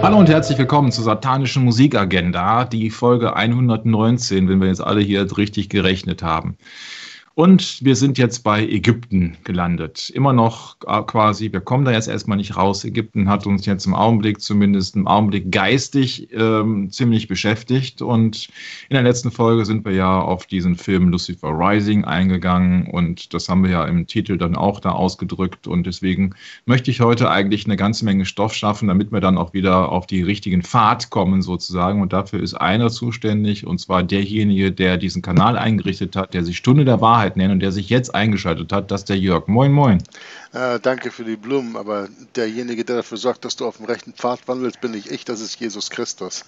Hallo und herzlich willkommen zur satanischen Musikagenda, die Folge 119, wenn wir jetzt alle hier richtig gerechnet haben. Und wir sind jetzt bei Ägypten gelandet. Immer noch quasi, wir kommen da jetzt erstmal nicht raus. Ägypten hat uns jetzt zumindest im Augenblick geistig ziemlich beschäftigt. Und in der letzten Folge sind wir ja auf diesen Film Lucifer Rising eingegangen. Und das haben wir ja im Titel dann auch da ausgedrückt. Und deswegen möchte ich heute eigentlich eine ganze Menge Stoff schaffen, damit wir dann auch wieder auf die richtigen Pfad kommen sozusagen. Und dafür ist einer zuständig, und zwar derjenige, der diesen Kanal eingerichtet hat, der sich Stunde der Wahrheit nennen und der sich jetzt eingeschaltet hat, das ist der Jörg. Moin, moin. Danke für die Blumen, aber derjenige, der dafür sorgt, dass du auf dem rechten Pfad wandelst, bin nicht ich, das ist Jesus Christus.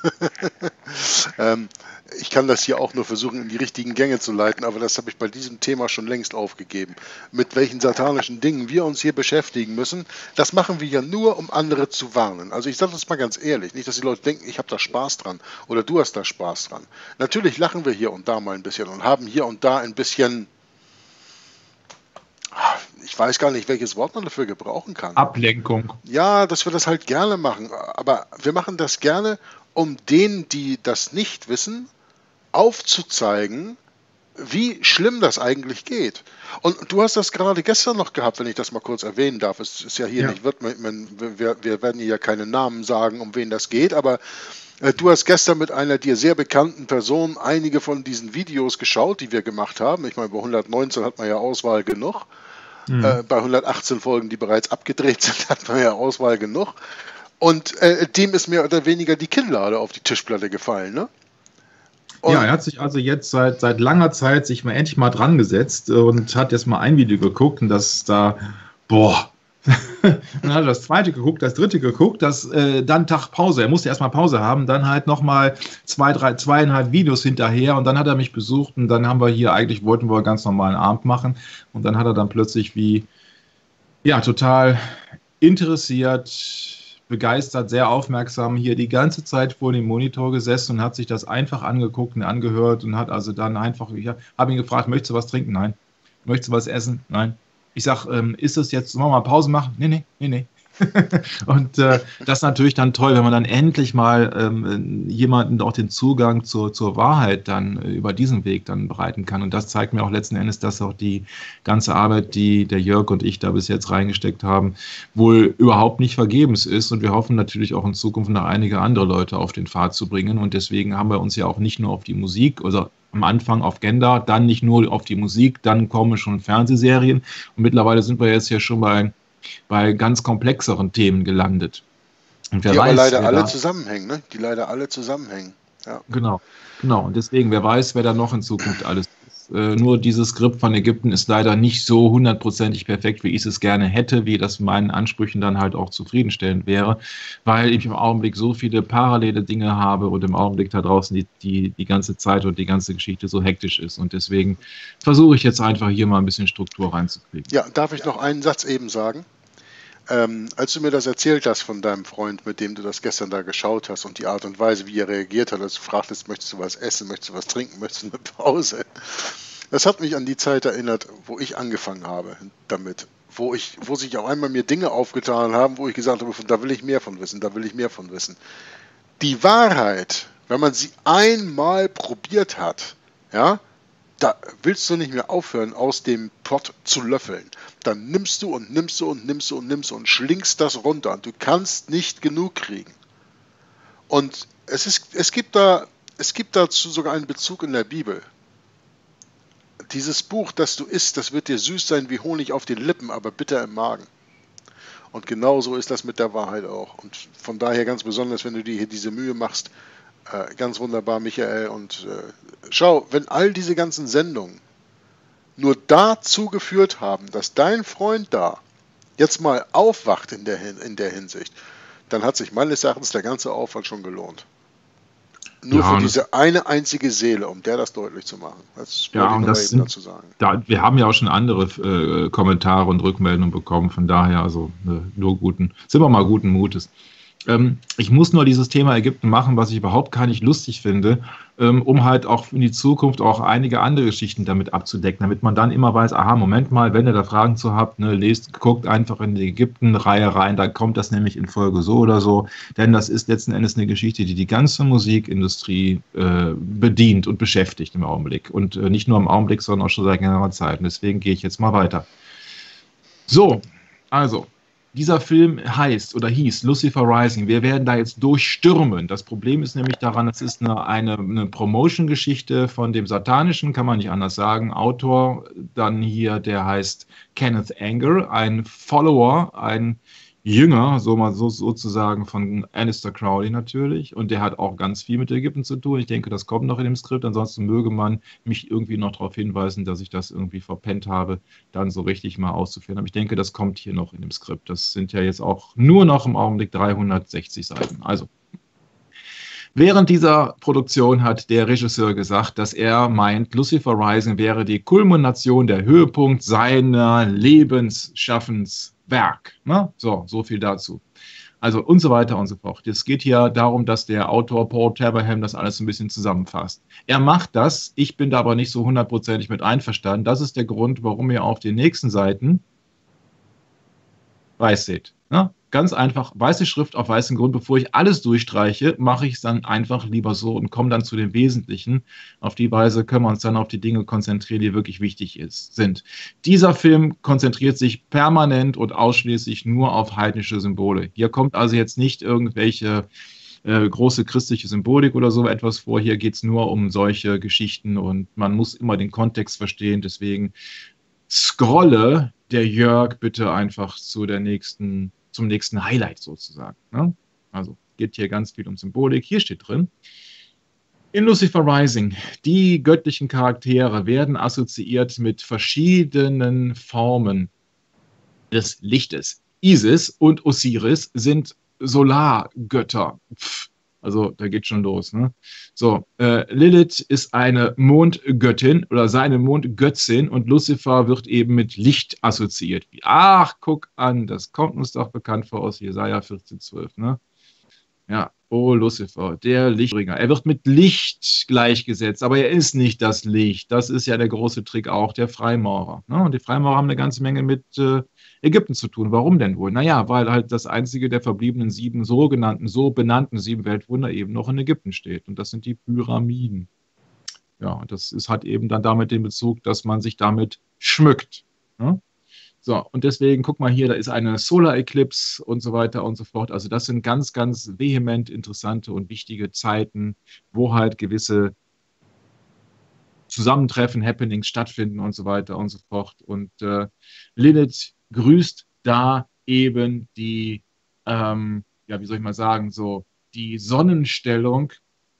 Ich kann das hier auch nur versuchen, in die richtigen Gänge zu leiten, aber das habe ich bei diesem Thema schon längst aufgegeben. Mit welchen satanischen Dingen wir uns hier beschäftigen müssen, das machen wir ja nur, um andere zu warnen. Also ich sage das mal ganz ehrlich, nicht, dass die Leute denken, ich habe da Spaß dran oder du hast da Spaß dran. Natürlich lachen wir hier und da mal ein bisschen und haben hier und da ein bisschen... Ich weiß gar nicht, welches Wort man dafür gebrauchen kann. Ablenkung. Ja, dass wir das halt gerne machen. Aber wir machen das gerne, um denen, die das nicht wissen, aufzuzeigen, wie schlimm das eigentlich geht. Und du hast das gerade gestern noch gehabt, wenn ich das mal kurz erwähnen darf. Es ist ja hier nicht, wir werden hier ja keine Namen sagen, um wen das geht, aber du hast gestern mit einer dir sehr bekannten Person einige von diesen Videos geschaut, die wir gemacht haben. Ich meine, bei 119 hat man ja Auswahl genug. Bei 118 Folgen, die bereits abgedreht sind, hat man ja Auswahl genug. Und dem ist mehr oder weniger die Kinnlade auf die Tischplatte gefallen, ne? Und ja, er hat sich also jetzt seit langer Zeit sich mal endlich mal dran gesetzt und hat jetzt mal ein Video geguckt und das da, dann hat er das zweite geguckt, das dritte geguckt, dann Tag Pause. Er musste erstmal Pause haben, dann halt nochmal zweieinhalb Videos hinterher und dann hat er mich besucht und dann haben wir hier, eigentlich wollten wir ganz normalen Abend machen und dann hat er dann plötzlich total interessiert, begeistert, sehr aufmerksam hier die ganze Zeit vor dem Monitor gesessen und hat sich das einfach angeguckt und angehört und hat also dann einfach, ich habe ihn gefragt, möchtest du was trinken? Nein. Möchtest du was essen? Nein. Ich sage, ist das jetzt, sollen wir mal Pause machen? Nee. Und das ist natürlich dann toll, wenn man dann endlich mal jemanden auch den Zugang zur Wahrheit dann über diesen Weg dann bereiten kann. Und das zeigt mir auch letzten Endes, dass auch die ganze Arbeit, die der Jörg und ich da bis jetzt reingesteckt haben, wohl überhaupt nicht vergebens ist. Und wir hoffen natürlich auch in Zukunft noch einige andere Leute auf den Pfad zu bringen. Und deswegen haben wir uns ja auch nicht nur auf die Musik, also am Anfang auf Gender, dann nicht nur auf die Musik, dann kommen schon Fernsehserien. Und mittlerweile sind wir jetzt hier schon bei ganz komplexeren Themen gelandet. Und wer weiß, aber leider alle zusammenhängen, ne? Die leider alle zusammenhängen. Ja. Genau. Und deswegen, wer weiß, wer da noch in Zukunft alles ist. Nur dieses Skript von Ägypten ist leider nicht so hundertprozentig perfekt, wie ich es gerne hätte, wie das meinen Ansprüchen dann halt auch zufriedenstellend wäre, weil ich im Augenblick so viele parallele Dinge habe und im Augenblick da draußen die ganze Zeit und die ganze Geschichte so hektisch ist. Und deswegen versuche ich jetzt einfach hier mal ein bisschen Struktur reinzukriegen. Ja, darf ich noch einen Satz eben sagen? Als du mir das erzählt hast von deinem Freund, mit dem du das gestern da geschaut hast und die Art und Weise, wie er reagiert hat, als du fragtest, möchtest du was essen, möchtest du was trinken, möchtest du eine Pause? Das hat mich an die Zeit erinnert, wo ich angefangen habe damit, wo sich auf einmal mir Dinge aufgetan haben, wo ich gesagt habe, da will ich mehr von wissen, da will ich mehr von wissen. Die Wahrheit, wenn man sie einmal probiert hat, ja, da willst du nicht mehr aufhören, aus dem Pott zu löffeln. Dann nimmst du und schlingst das runter und du kannst nicht genug kriegen. Und es gibt dazu sogar einen Bezug in der Bibel. Dieses Buch, das du isst, das wird dir süß sein wie Honig auf den Lippen, aber bitter im Magen. Und genauso ist das mit der Wahrheit auch. Und von daher ganz besonders, wenn du dir hier diese Mühe machst, ganz wunderbar, Michael. Und schau, wenn all diese ganzen Sendungen nur dazu geführt haben, dass dein Freund da jetzt mal aufwacht in der Hinsicht, dann hat sich meines Erachtens der ganze Aufwand schon gelohnt. Nur für diese eine einzige Seele, um der das deutlich zu machen. Das wollte ich eben dazu sagen. Wir haben ja auch schon andere Kommentare und Rückmeldungen bekommen, von daher also sind wir mal guten Mutes. Ich muss nur dieses Thema Ägypten machen, was ich überhaupt gar nicht lustig finde, um halt auch in die Zukunft auch einige andere Geschichten damit abzudecken, damit man dann immer weiß, aha, Moment mal, wenn ihr da Fragen zu habt, ne, guckt einfach in die Ägypten-Reihe rein, da kommt das nämlich in Folge so oder so, denn das ist letzten Endes eine Geschichte, die die ganze Musikindustrie bedient und beschäftigt im Augenblick. Und nicht nur im Augenblick, sondern auch schon seit längerer Zeit. Und deswegen gehe ich jetzt mal weiter. So, also, dieser Film heißt oder hieß Lucifer Rising. Wir werden da jetzt durchstürmen. Das Problem ist nämlich daran, es ist eine Promotion-Geschichte von dem satanischen, kann man nicht anders sagen, Autor. Dann hier, der heißt Kenneth Anger, ein Follower, ein Jünger, sozusagen von Aleister Crowley natürlich. Und der hat auch ganz viel mit Ägypten zu tun. Ich denke, das kommt noch in dem Skript. Ansonsten möge man mich irgendwie noch darauf hinweisen, dass ich das irgendwie verpennt habe, dann so richtig mal auszuführen. Aber ich denke, das kommt hier noch in dem Skript. Das sind ja jetzt auch nur noch im Augenblick 360 Seiten. Also, während dieser Produktion hat der Regisseur gesagt, dass er meint, Lucifer Rising wäre die Kulmination, der Höhepunkt seiner Lebensschaffenswerk. Ne? So viel dazu. Also und so weiter und so fort. Es geht hier darum, dass der Autor Paul Taberham das alles ein bisschen zusammenfasst. Er macht das, ich bin da aber nicht so hundertprozentig mit einverstanden. Das ist der Grund, warum ihr auf den nächsten Seiten weiß seht. Ne? Ganz einfach, weiße Schrift auf weißem Grund. Bevor ich alles durchstreiche, mache ich es dann einfach lieber so und komme dann zu den Wesentlichen. Auf die Weise können wir uns dann auf die Dinge konzentrieren, die wirklich wichtig sind. Dieser Film konzentriert sich permanent und ausschließlich nur auf heidnische Symbole. Hier kommt also jetzt nicht irgendwelche große christliche Symbolik oder so etwas vor. Hier geht es nur um solche Geschichten und man muss immer den Kontext verstehen. Deswegen scrolle der Jörg bitte einfach zum nächsten Highlight sozusagen. Ne? Also geht hier ganz viel um Symbolik. Hier steht drin, in Lucifer Rising, die göttlichen Charaktere werden assoziiert mit verschiedenen Formen des Lichtes. Isis und Osiris sind Solargötter. Also da geht schon los. Ne? So, Lilith ist eine Mondgöttin oder seine Mondgötzin und Lucifer wird eben mit Licht assoziiert. Ach, guck an, das kommt uns doch bekannt vor aus Jesaja 14,12. Ne? Ja, oh Lucifer, der Lichtbringer. Er wird mit Licht gleichgesetzt, aber er ist nicht das Licht. Das ist ja der große Trick auch der Freimaurer. Ne? Und die Freimaurer haben eine ganze Menge mit Ägypten zu tun. Warum denn wohl? Naja, weil halt das einzige der verbliebenen so benannten 7 Weltwunder eben noch in Ägypten steht. Und das sind die Pyramiden. Ja, und hat eben dann damit den Bezug, dass man sich damit schmückt. Ne? So, und deswegen, guck mal hier, da ist eine Solar Eclipse und so weiter und so fort. Also das sind ganz, ganz vehement interessante und wichtige Zeiten, wo halt gewisse Zusammentreffen, Happenings stattfinden und so weiter und so fort. Und Lilith grüßt da eben wie soll ich mal sagen, so die Sonnenstellung,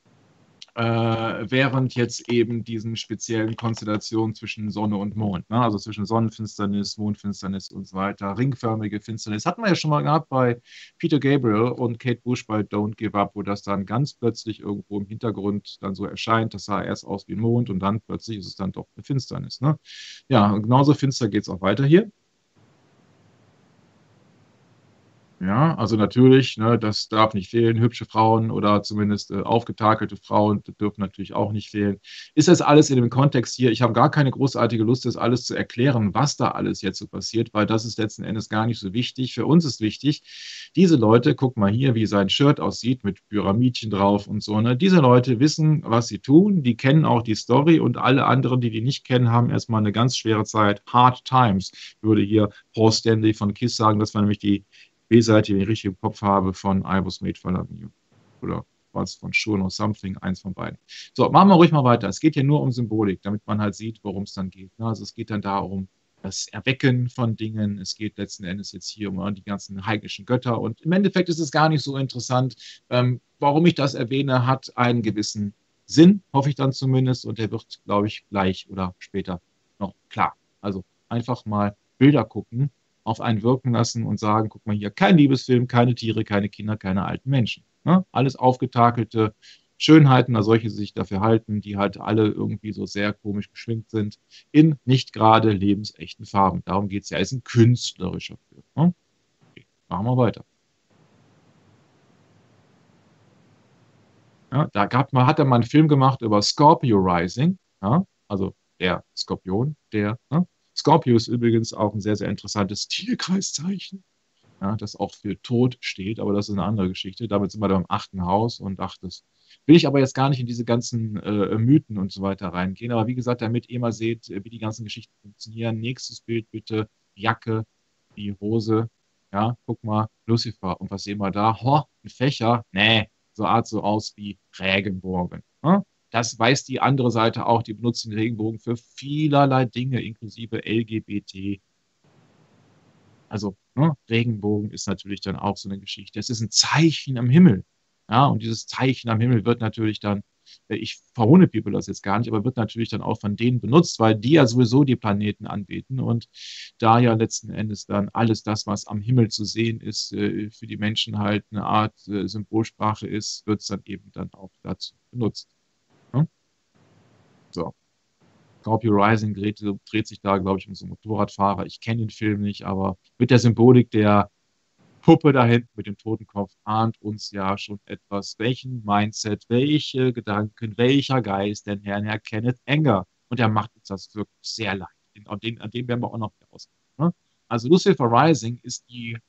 während jetzt eben diesen speziellen Konstellationen zwischen Sonne und Mond, ne? Also zwischen Sonnenfinsternis, Mondfinsternis und so weiter, ringförmige Finsternis. Hatten wir ja schon mal gehabt bei Peter Gabriel und Kate Bush bei Don't Give Up, wo das dann ganz plötzlich irgendwo im Hintergrund dann so erscheint. Das sah erst aus wie ein Mond und dann plötzlich ist es dann doch eine Finsternis. Ne? Ja, genauso finster geht es auch weiter hier. Ja, also natürlich, ne, das darf nicht fehlen. Hübsche Frauen oder zumindest aufgetakelte Frauen dürfen natürlich auch nicht fehlen. Ist das alles in dem Kontext hier? Ich habe gar keine großartige Lust, das alles zu erklären, was da alles jetzt so passiert, weil das ist letzten Endes gar nicht so wichtig. Für uns ist wichtig, diese Leute, guck mal hier, wie sein Shirt aussieht mit Pyramidchen drauf und so. Ne? Diese Leute wissen, was sie tun, die kennen auch die Story und alle anderen, die nicht kennen, haben erstmal eine ganz schwere Zeit. Hard Times, würde hier Paul Stanley von Kiss sagen. Das war nämlich die B-Seite, wenn ich richtig im Kopf habe, von I Was Made for Loving You. Oder was von Sure or Something, eins von beiden. So, machen wir ruhig mal weiter. Es geht ja nur um Symbolik, damit man halt sieht, worum es dann geht. Also es geht dann darum, das Erwecken von Dingen. Es geht letzten Endes jetzt hier um die ganzen heidnischen Götter. Und im Endeffekt ist es gar nicht so interessant. Warum ich das erwähne, hat einen gewissen Sinn, hoffe ich dann zumindest. Und der wird, glaube ich, gleich oder später noch klar. Also einfach mal Bilder gucken, auf einen wirken lassen und sagen, guck mal hier, kein Liebesfilm, keine Tiere, keine Kinder, keine alten Menschen. Ne? Alles aufgetakelte Schönheiten, als solche sich dafür halten, die halt alle irgendwie so sehr komisch geschminkt sind, in nicht gerade lebensechten Farben. Darum geht es ja, ist ein künstlerischer Film. Ne? Okay, machen wir weiter. Ja, hat er mal einen Film gemacht über Scorpio Rising, ja, also der Skorpion, ne? Scorpio ist übrigens auch ein sehr, sehr interessantes Tierkreiszeichen, ja, das auch für Tod steht, aber das ist eine andere Geschichte. Damit sind wir dann im 8. Haus und achtes. Will ich aber jetzt gar nicht in diese ganzen Mythen und so weiter reingehen. Aber wie gesagt, damit ihr mal seht, wie die ganzen Geschichten funktionieren. Nächstes Bild bitte, Jacke, die Hose. Ja, guck mal, Lucifer. Und was sehen wir da? Ho, ein Fächer. Nee, so Art so aus wie Regenbogen. Ne? Das weiß die andere Seite auch. Die benutzen den Regenbogen für vielerlei Dinge, inklusive LGBT. Also, ne, Regenbogen ist natürlich dann auch so eine Geschichte. Es ist ein Zeichen am Himmel. Ja, und dieses Zeichen am Himmel wird natürlich dann, ich verhohnepiepel das jetzt gar nicht, aber wird natürlich dann auch von denen benutzt, weil die ja sowieso die Planeten anbeten und da ja letzten Endes dann alles das, was am Himmel zu sehen ist, für die Menschen halt eine Art Symbolsprache ist, wird es dann eben dann auch dazu benutzt. Ne? So. Scorpio Rising dreht sich da, glaube ich, um so einen Motorradfahrer. Ich kenne den Film nicht, aber mit der Symbolik der Puppe da hinten mit dem Totenkopf ahnt uns ja schon etwas, welchen Mindset, welche Gedanken, welcher Geist denn Herr Kenneth Anger. Und er macht uns das wirklich sehr leicht. An dem werden wir auch noch ausgehen. Ne? Also Lucifer Rising ist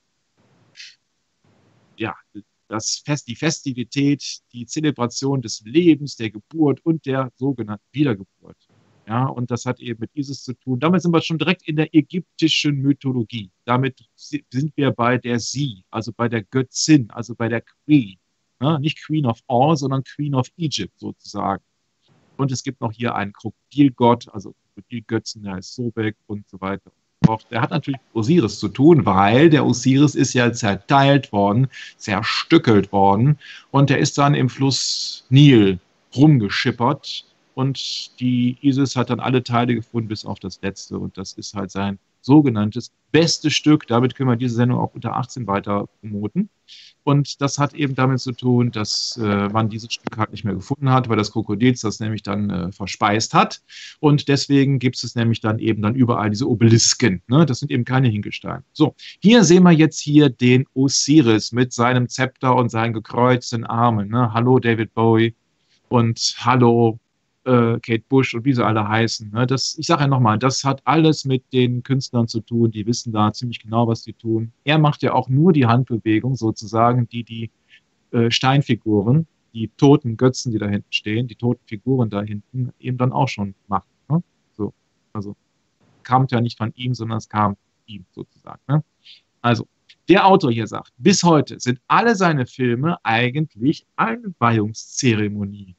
ja, die Festivität, die Zelebration des Lebens, der Geburt und der sogenannten Wiedergeburt. Ja, und das hat eben mit Isis zu tun. Damit sind wir schon direkt in der ägyptischen Mythologie. Damit sind wir bei der Sie, also bei der Götzin, also bei der Queen. Ja, nicht Queen of All, sondern Queen of Egypt sozusagen. Und es gibt noch hier einen Krokodilgott, also Krokodilgötzen, der heißt Sobek und so weiter. Auch der hat natürlich mit Osiris zu tun, weil der Osiris ist ja zerteilt worden, zerstückelt worden und der ist dann im Fluss Nil rumgeschippert und die Isis hat dann alle Teile gefunden, bis auf das letzte und das ist halt sein sogenanntes bestes Stück. Damit können wir diese Sendung auch unter 18 weiter promoten. Und das hat eben damit zu tun, dass man dieses Stück halt nicht mehr gefunden hat, weil das Krokodil das nämlich dann verspeist hat. Und deswegen gibt es nämlich dann eben dann überall diese Obelisken. Ne? Das sind eben keine Hinkelsteine. So, hier sehen wir jetzt hier den Osiris mit seinem Zepter und seinen gekreuzten Armen. Ne? Hallo David Bowie und hallo Kate Bush und wie sie alle heißen. Ne? Ich sage ja nochmal, das hat alles mit den Künstlern zu tun, die wissen da ziemlich genau, was sie tun. Er macht ja auch nur die Handbewegung sozusagen, die Steinfiguren, die toten Götzen, die da hinten stehen, die toten Figuren da hinten eben dann auch schon machen. Ne? So, also kam ja nicht von ihm, sondern es kam von ihm sozusagen. Ne? Also, der Autor hier sagt, bis heute sind alle seine Filme eigentlich eine Weihungszeremonie.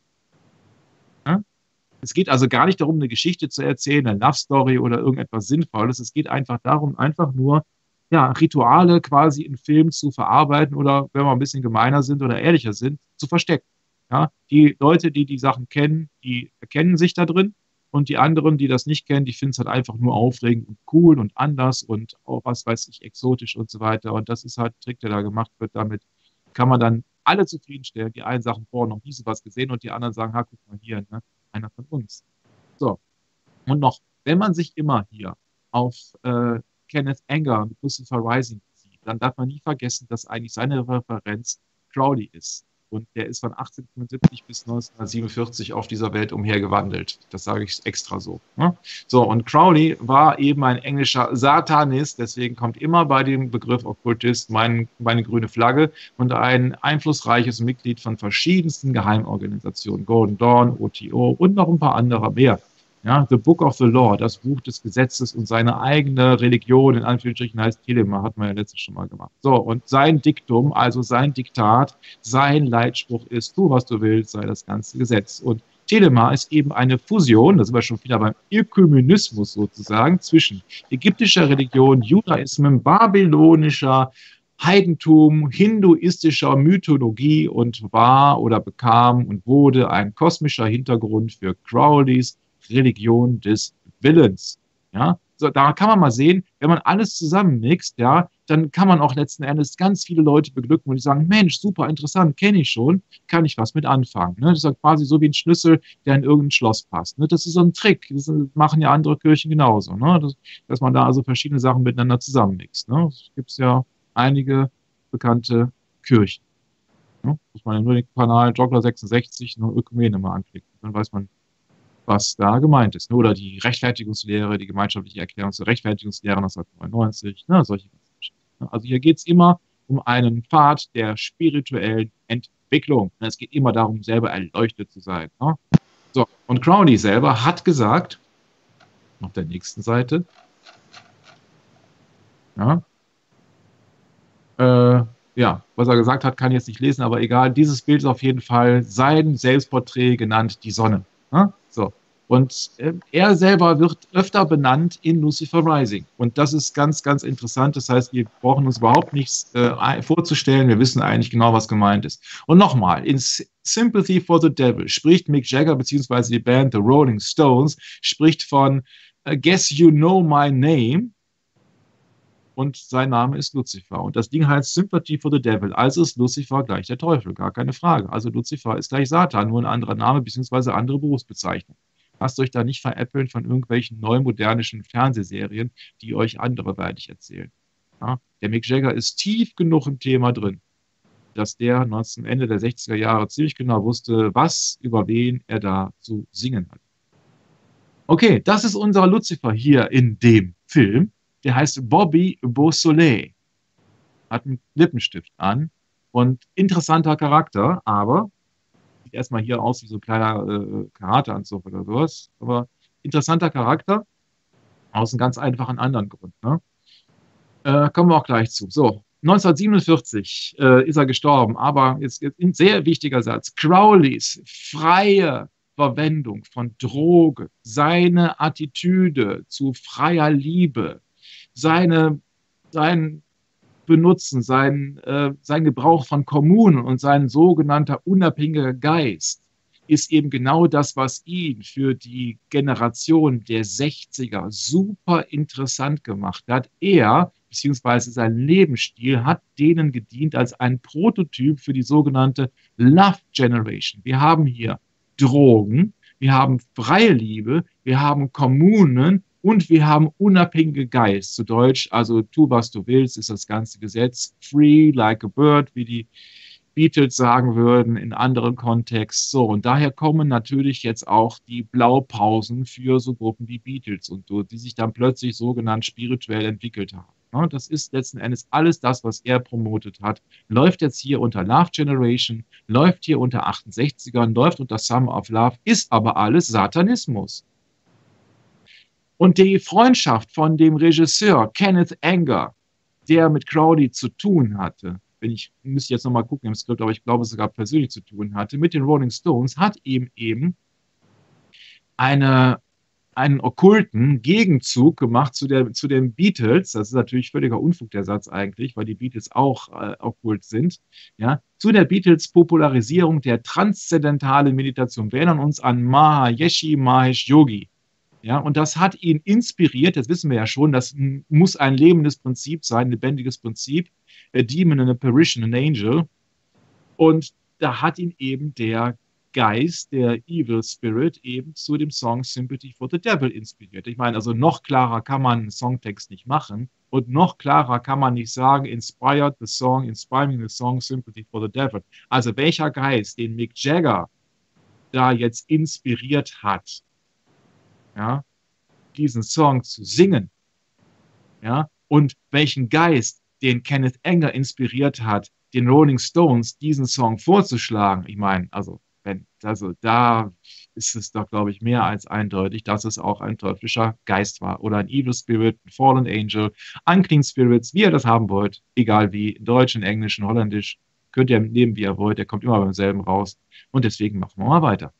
Ne? Es geht also gar nicht darum, eine Geschichte zu erzählen, eine Love Story oder irgendetwas Sinnvolles. Es geht einfach darum, einfach nur ja, Rituale quasi in Filmen zu verarbeiten oder, wenn wir ein bisschen gemeiner sind oder ehrlicher sind, zu verstecken. Ja, die Leute, die die Sachen kennen, die erkennen sich da drin und die anderen, die das nicht kennen, die finden es halt einfach nur aufregend und cool und anders und auch, was weiß ich, exotisch und so weiter. Und das ist halt ein Trick, der da gemacht wird. Damit kann man dann alle zufriedenstellen. Die einen sagen, boah, noch nie so was gesehen und die anderen sagen, ha, guck mal hier, ne? Einer von uns. So, und noch, wenn man sich immer hier auf Kenneth Anger mit Lucifer Rising bezieht, dann darf man nie vergessen, dass eigentlich seine Referenz Crowley ist. Und der ist von 1875 bis 1947 auf dieser Welt umhergewandelt. Das sage ich extra so. Ne? So, und Crowley war eben ein englischer Satanist, deswegen kommt immer bei dem Begriff Okkultist meine grüne Flagge und ein einflussreiches Mitglied von verschiedensten Geheimorganisationen, Golden Dawn, OTO und noch ein paar andere mehr. Ja, The Book of the Law, das Buch des Gesetzes und seine eigene Religion, in Anführungsstrichen heißt Telema, hat man ja letztes schon mal gemacht. So, und sein Diktum, also sein Diktat, sein Leitspruch ist, tu was du willst, sei das ganze Gesetz. Und Telema ist eben eine Fusion, da sind wir schon wieder beim Ökumenismus sozusagen, zwischen ägyptischer Religion, Judaismus, babylonischer Heidentum, hinduistischer Mythologie und war oder bekam und wurde ein kosmischer Hintergrund für Crowleys Religion des Willens. Ja, so, da kann man mal sehen, wenn man alles zusammenmixt, ja, dann kann man auch letzten Endes ganz viele Leute beglücken und die sagen, Mensch, super interessant, kenne ich schon, kann ich was mit anfangen. Ne? Das ist ja quasi so wie ein Schlüssel, der in irgendein Schloss passt. Ne? Das ist so ein Trick, das machen ja andere Kirchen genauso, ne? Dass man da also verschiedene Sachen miteinander zusammenmixt. Ne? Es gibt ja einige bekannte Kirchen. Ja, muss man ja nur den Kanal Joggler66 nur Ökumene mal anklicken. Dann weiß man, was da gemeint ist. Ne? Oder die Rechtfertigungslehre, die gemeinschaftliche Erklärung zur Rechtfertigungslehre 1999, ne? Solche ganzen Geschichten. Ne? Also hier geht es immer um einen Pfad der spirituellen Entwicklung. Ne? Es geht immer darum, selber erleuchtet zu sein. Ne? So, und Crowley selber hat gesagt, auf der nächsten Seite, ja, ja, was er gesagt hat, kann ich jetzt nicht lesen, aber egal. Dieses Bild ist auf jeden Fall sein Selbstporträt genannt, die Sonne. Ja? So. Und er selber wird öfter benannt in Lucifer Rising. Und das ist ganz, ganz interessant. Das heißt, wir brauchen uns überhaupt nichts vorzustellen. Wir wissen eigentlich genau, was gemeint ist. Und nochmal, in Sympathy for the Devil spricht Mick Jagger bzw. die Band The Rolling Stones, spricht von Guess You Know My Name. Und sein Name ist Lucifer. Und das Ding heißt Sympathy for the Devil. Also ist Lucifer gleich der Teufel, gar keine Frage. Also Lucifer ist gleich Satan, nur ein anderer Name bzw. andere Berufsbezeichnung. Lasst euch da nicht veräppeln von irgendwelchen neumodernischen Fernsehserien, die euch anderweitig erzählen. Ja? Der Mick Jagger ist tief genug im Thema drin, dass der Ende der 60er Jahre ziemlich genau wusste, was über wen er da zu singen hat. Okay, das ist unser Lucifer hier in dem Film. Der heißt Bobby Beausoleil. Hat einen Lippenstift an und interessanter Charakter, aber sieht erstmal hier aus wie so ein kleiner Karateanzug oder sowas. Aber interessanter Charakter aus einem ganz einfachen anderen Grund. Ne? Kommen wir auch gleich zu. So, 1947 ist er gestorben, aber jetzt ein sehr wichtiger Satz. Crowleys freie Verwendung von Drogen, seine Attitüde zu freier Liebe, sein Benutzen, sein Gebrauch von Kommunen und sein sogenannter unabhängiger Geist ist eben genau das, was ihn für die Generation der 60er super interessant gemacht hat. Er, beziehungsweise sein Lebensstil, hat denen gedient als ein Prototyp für die sogenannte Love Generation. Wir haben hier Drogen, wir haben freie Liebe, wir haben Kommunen und wir haben unabhängige Geist. Zu Deutsch, also tu, was du willst, ist das ganze Gesetz. Free like a bird, wie die Beatles sagen würden in anderen Kontexten. So, und daher kommen natürlich jetzt auch die Blaupausen für so Gruppen wie Beatles und so, die sich dann plötzlich sogenannt spirituell entwickelt haben. Ja, das ist letzten Endes alles das, was er promotet hat. Läuft jetzt hier unter Love Generation, läuft hier unter 68ern, läuft unter Summer of Love, ist aber alles Satanismus. Und die Freundschaft von dem Regisseur Kenneth Anger, der mit Crowley zu tun hatte, müsste jetzt nochmal gucken im Skript, aber ich glaube, es sogar persönlich zu tun hatte, mit den Rolling Stones, hat ihm eben einen okkulten Gegenzug gemacht zu den Beatles. Das ist natürlich völliger Unfug, der Satz eigentlich, weil die Beatles auch okkult sind. Ja, zu der Beatles Popularisierung der transzendentalen Meditation. Wir erinnern uns an Mahayeshi Mahesh Yogi. Ja, und das hat ihn inspiriert, das wissen wir ja schon, das muss ein lebendes Prinzip sein, ein lebendiges Prinzip, a demon, an apparition, an angel. Und da hat ihn eben der Geist, der Evil Spirit, eben zu dem Song Sympathy for the Devil inspiriert. Ich meine, also noch klarer kann man einen Songtext nicht machen und noch klarer kann man nicht sagen, inspiring the song Sympathy for the Devil. Also welcher Geist, den Mick Jagger da jetzt inspiriert hat, ja, diesen Song zu singen, ja, und welchen Geist den Kenneth Anger inspiriert hat, den Rolling Stones diesen Song vorzuschlagen. Ich meine, da ist es doch, glaube ich, mehr als eindeutig, dass es auch ein teuflischer Geist war oder ein Evil Spirit, ein Fallen Angel, Unclean Spirits, wie ihr das haben wollt, egal wie, in Deutsch, in Englisch, in Holländisch, könnt ihr nehmen, wie ihr wollt, der kommt immer beim selben raus und deswegen machen wir mal weiter.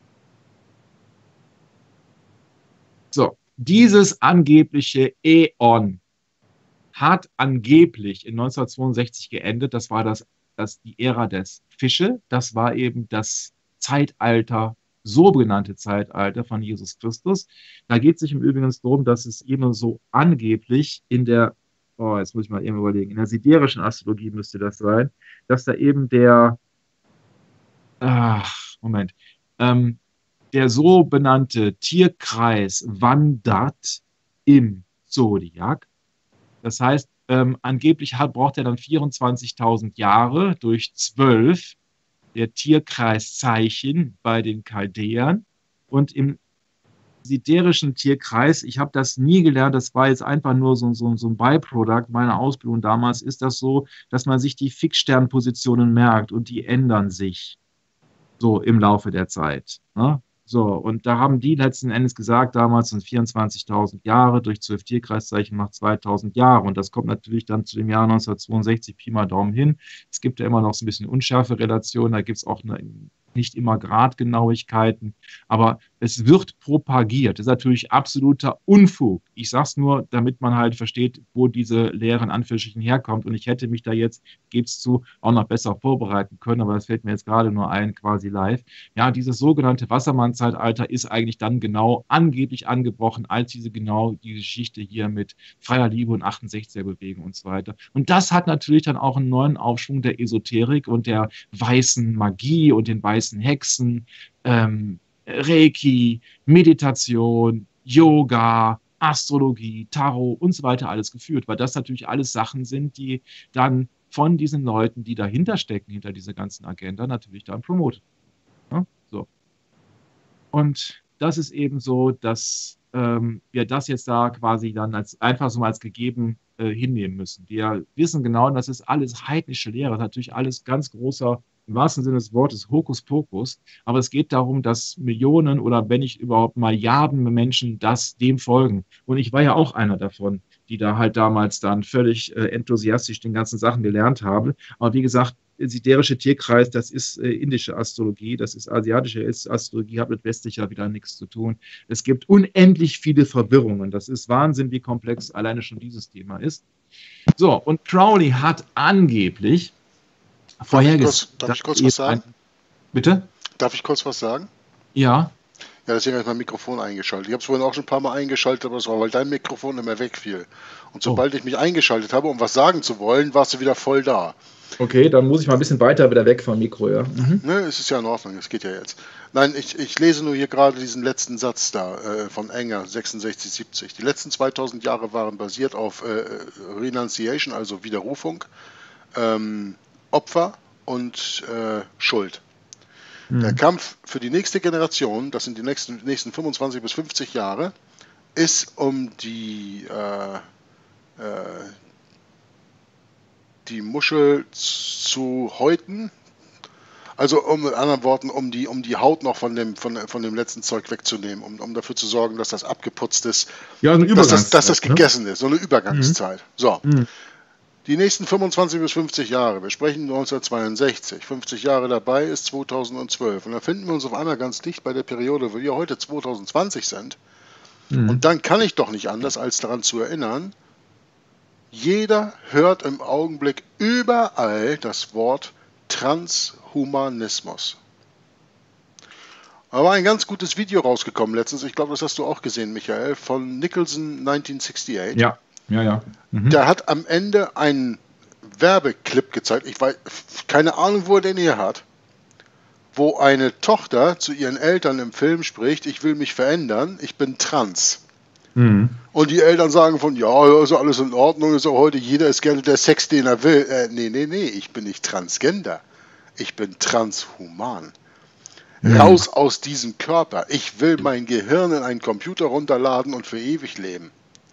So, dieses angebliche Äon hat angeblich in 1962 geendet. Das war die Ära des Fische. Das war eben das Zeitalter, so benannte Zeitalter von Jesus Christus. Da geht es sich im Übrigen darum, dass es eben so angeblich jetzt muss ich mal eben überlegen, in der siderischen Astrologie müsste das sein, dass da eben der so benannte Tierkreis wandert im Zodiac. Das heißt, Angeblich braucht er dann 24.000 Jahre durch 12 der Tierkreiszeichen bei den Chaldäern. Und im siderischen Tierkreis, ich habe das nie gelernt, das war jetzt einfach nur so ein Byproduct meiner Ausbildung damals, ist das so, dass man sich die Fixsternpositionen merkt und die ändern sich so im Laufe der Zeit. Ne? So, und da haben die letzten Endes gesagt, damals sind 24.000 Jahre durch 12 Tierkreiszeichen macht 2.000 Jahre. Und das kommt natürlich dann zu dem Jahr 1962 Pi mal Daumen hin. Es gibt ja immer noch so ein bisschen unschärfe Relationen, da gibt es auch nicht immer Gradgenauigkeiten, aber es wird propagiert. Das ist natürlich absoluter Unfug. Ich sage es nur, damit man halt versteht, wo diese Lehre in Anführungsstrichen herkommt. Und ich hätte mich da jetzt, gebe es zu, auch noch besser vorbereiten können, aber das fällt mir jetzt gerade nur ein, quasi live. Ja, dieses sogenannte Wassermann-Zeitalter ist eigentlich dann genau angeblich angebrochen, als die Geschichte hier mit freier Liebe und 68er-Bewegung und so weiter. Und das hat natürlich dann auch einen neuen Aufschwung der Esoterik und der weißen Magie und den weißen Hexen, Reiki, Meditation, Yoga, Astrologie, Tarot und so weiter alles geführt, weil das natürlich alles Sachen sind, die dann von diesen Leuten, die dahinter stecken, hinter dieser ganzen Agenda, natürlich dann promotet. Ja, so. Und das ist eben so, dass wir das jetzt da quasi dann einfach so mal als gegeben hinnehmen müssen. Wir wissen genau, das ist alles heidnische Lehre, das ist natürlich alles ganz großer, im wahrsten Sinne des Wortes, Hokuspokus. Aber es geht darum, dass Millionen oder wenn nicht überhaupt Milliarden Menschen dem folgen. Und ich war ja auch einer davon, die da halt damals dann völlig enthusiastisch den ganzen Sachen gelernt haben. Aber wie gesagt, siderische Tierkreis, das ist indische Astrologie, das ist asiatische Astrologie, hat mit westlicher wieder nichts zu tun. Es gibt unendlich viele Verwirrungen. Das ist Wahnsinn, wie komplex alleine schon dieses Thema ist. So, und Crowley hat angeblich vorhergesagt. Darf ich kurz was sagen? Bitte? Darf ich kurz was sagen? Ja. Ja, deswegen habe ich mein Mikrofon eingeschaltet. Ich habe es vorhin auch schon ein paar Mal eingeschaltet, aber es war, weil dein Mikrofon immer wegfiel. Und sobald ich mich eingeschaltet habe, um was sagen zu wollen, warst du wieder voll da. Okay, dann muss ich mal ein bisschen weiter wieder weg vom Mikro, ja. Ne, es ist ja in Ordnung, es geht ja jetzt. Nein, ich lese nur hier gerade diesen letzten Satz da von Enger, 6670. Die letzten 2000 Jahre waren basiert auf Renunciation, also Widerrufung, Opfer und Schuld. Der Kampf für die nächste Generation, das sind die nächsten 25 bis 50 Jahre, ist um die Muschel zu häuten. Also mit anderen Worten, um die Haut noch von dem letzten Zeug wegzunehmen, um dafür zu sorgen, dass das abgeputzt ist, ja, eine dass das gegessen ist, so eine Übergangszeit. So. Die nächsten 25 bis 50 Jahre, wir sprechen 1962, 50 Jahre dabei ist 2012. Und dann finden wir uns auf einmal ganz dicht bei der Periode, wo wir heute 2020 sind. Und dann kann ich doch nicht anders, als daran zu erinnern, jeder hört im Augenblick überall das Wort Transhumanismus. Da war ein ganz gutes Video rausgekommen letztens, ich glaube, das hast du auch gesehen, Michael, von Nicholson 1968. Ja. Der hat am Ende einen Werbeclip gezeigt, ich weiß, keine Ahnung, wo er den her hat, wo eine Tochter zu ihren Eltern im Film spricht, ich will mich verändern, ich bin trans. Und die Eltern sagen von, ja, ist alles in Ordnung, ist auch heute, jeder ist gerne der Sex, den er will. Nee, ich bin nicht transgender, ich bin transhuman. Raus aus diesem Körper, ich will mein Gehirn in einen Computer runterladen und für ewig leben.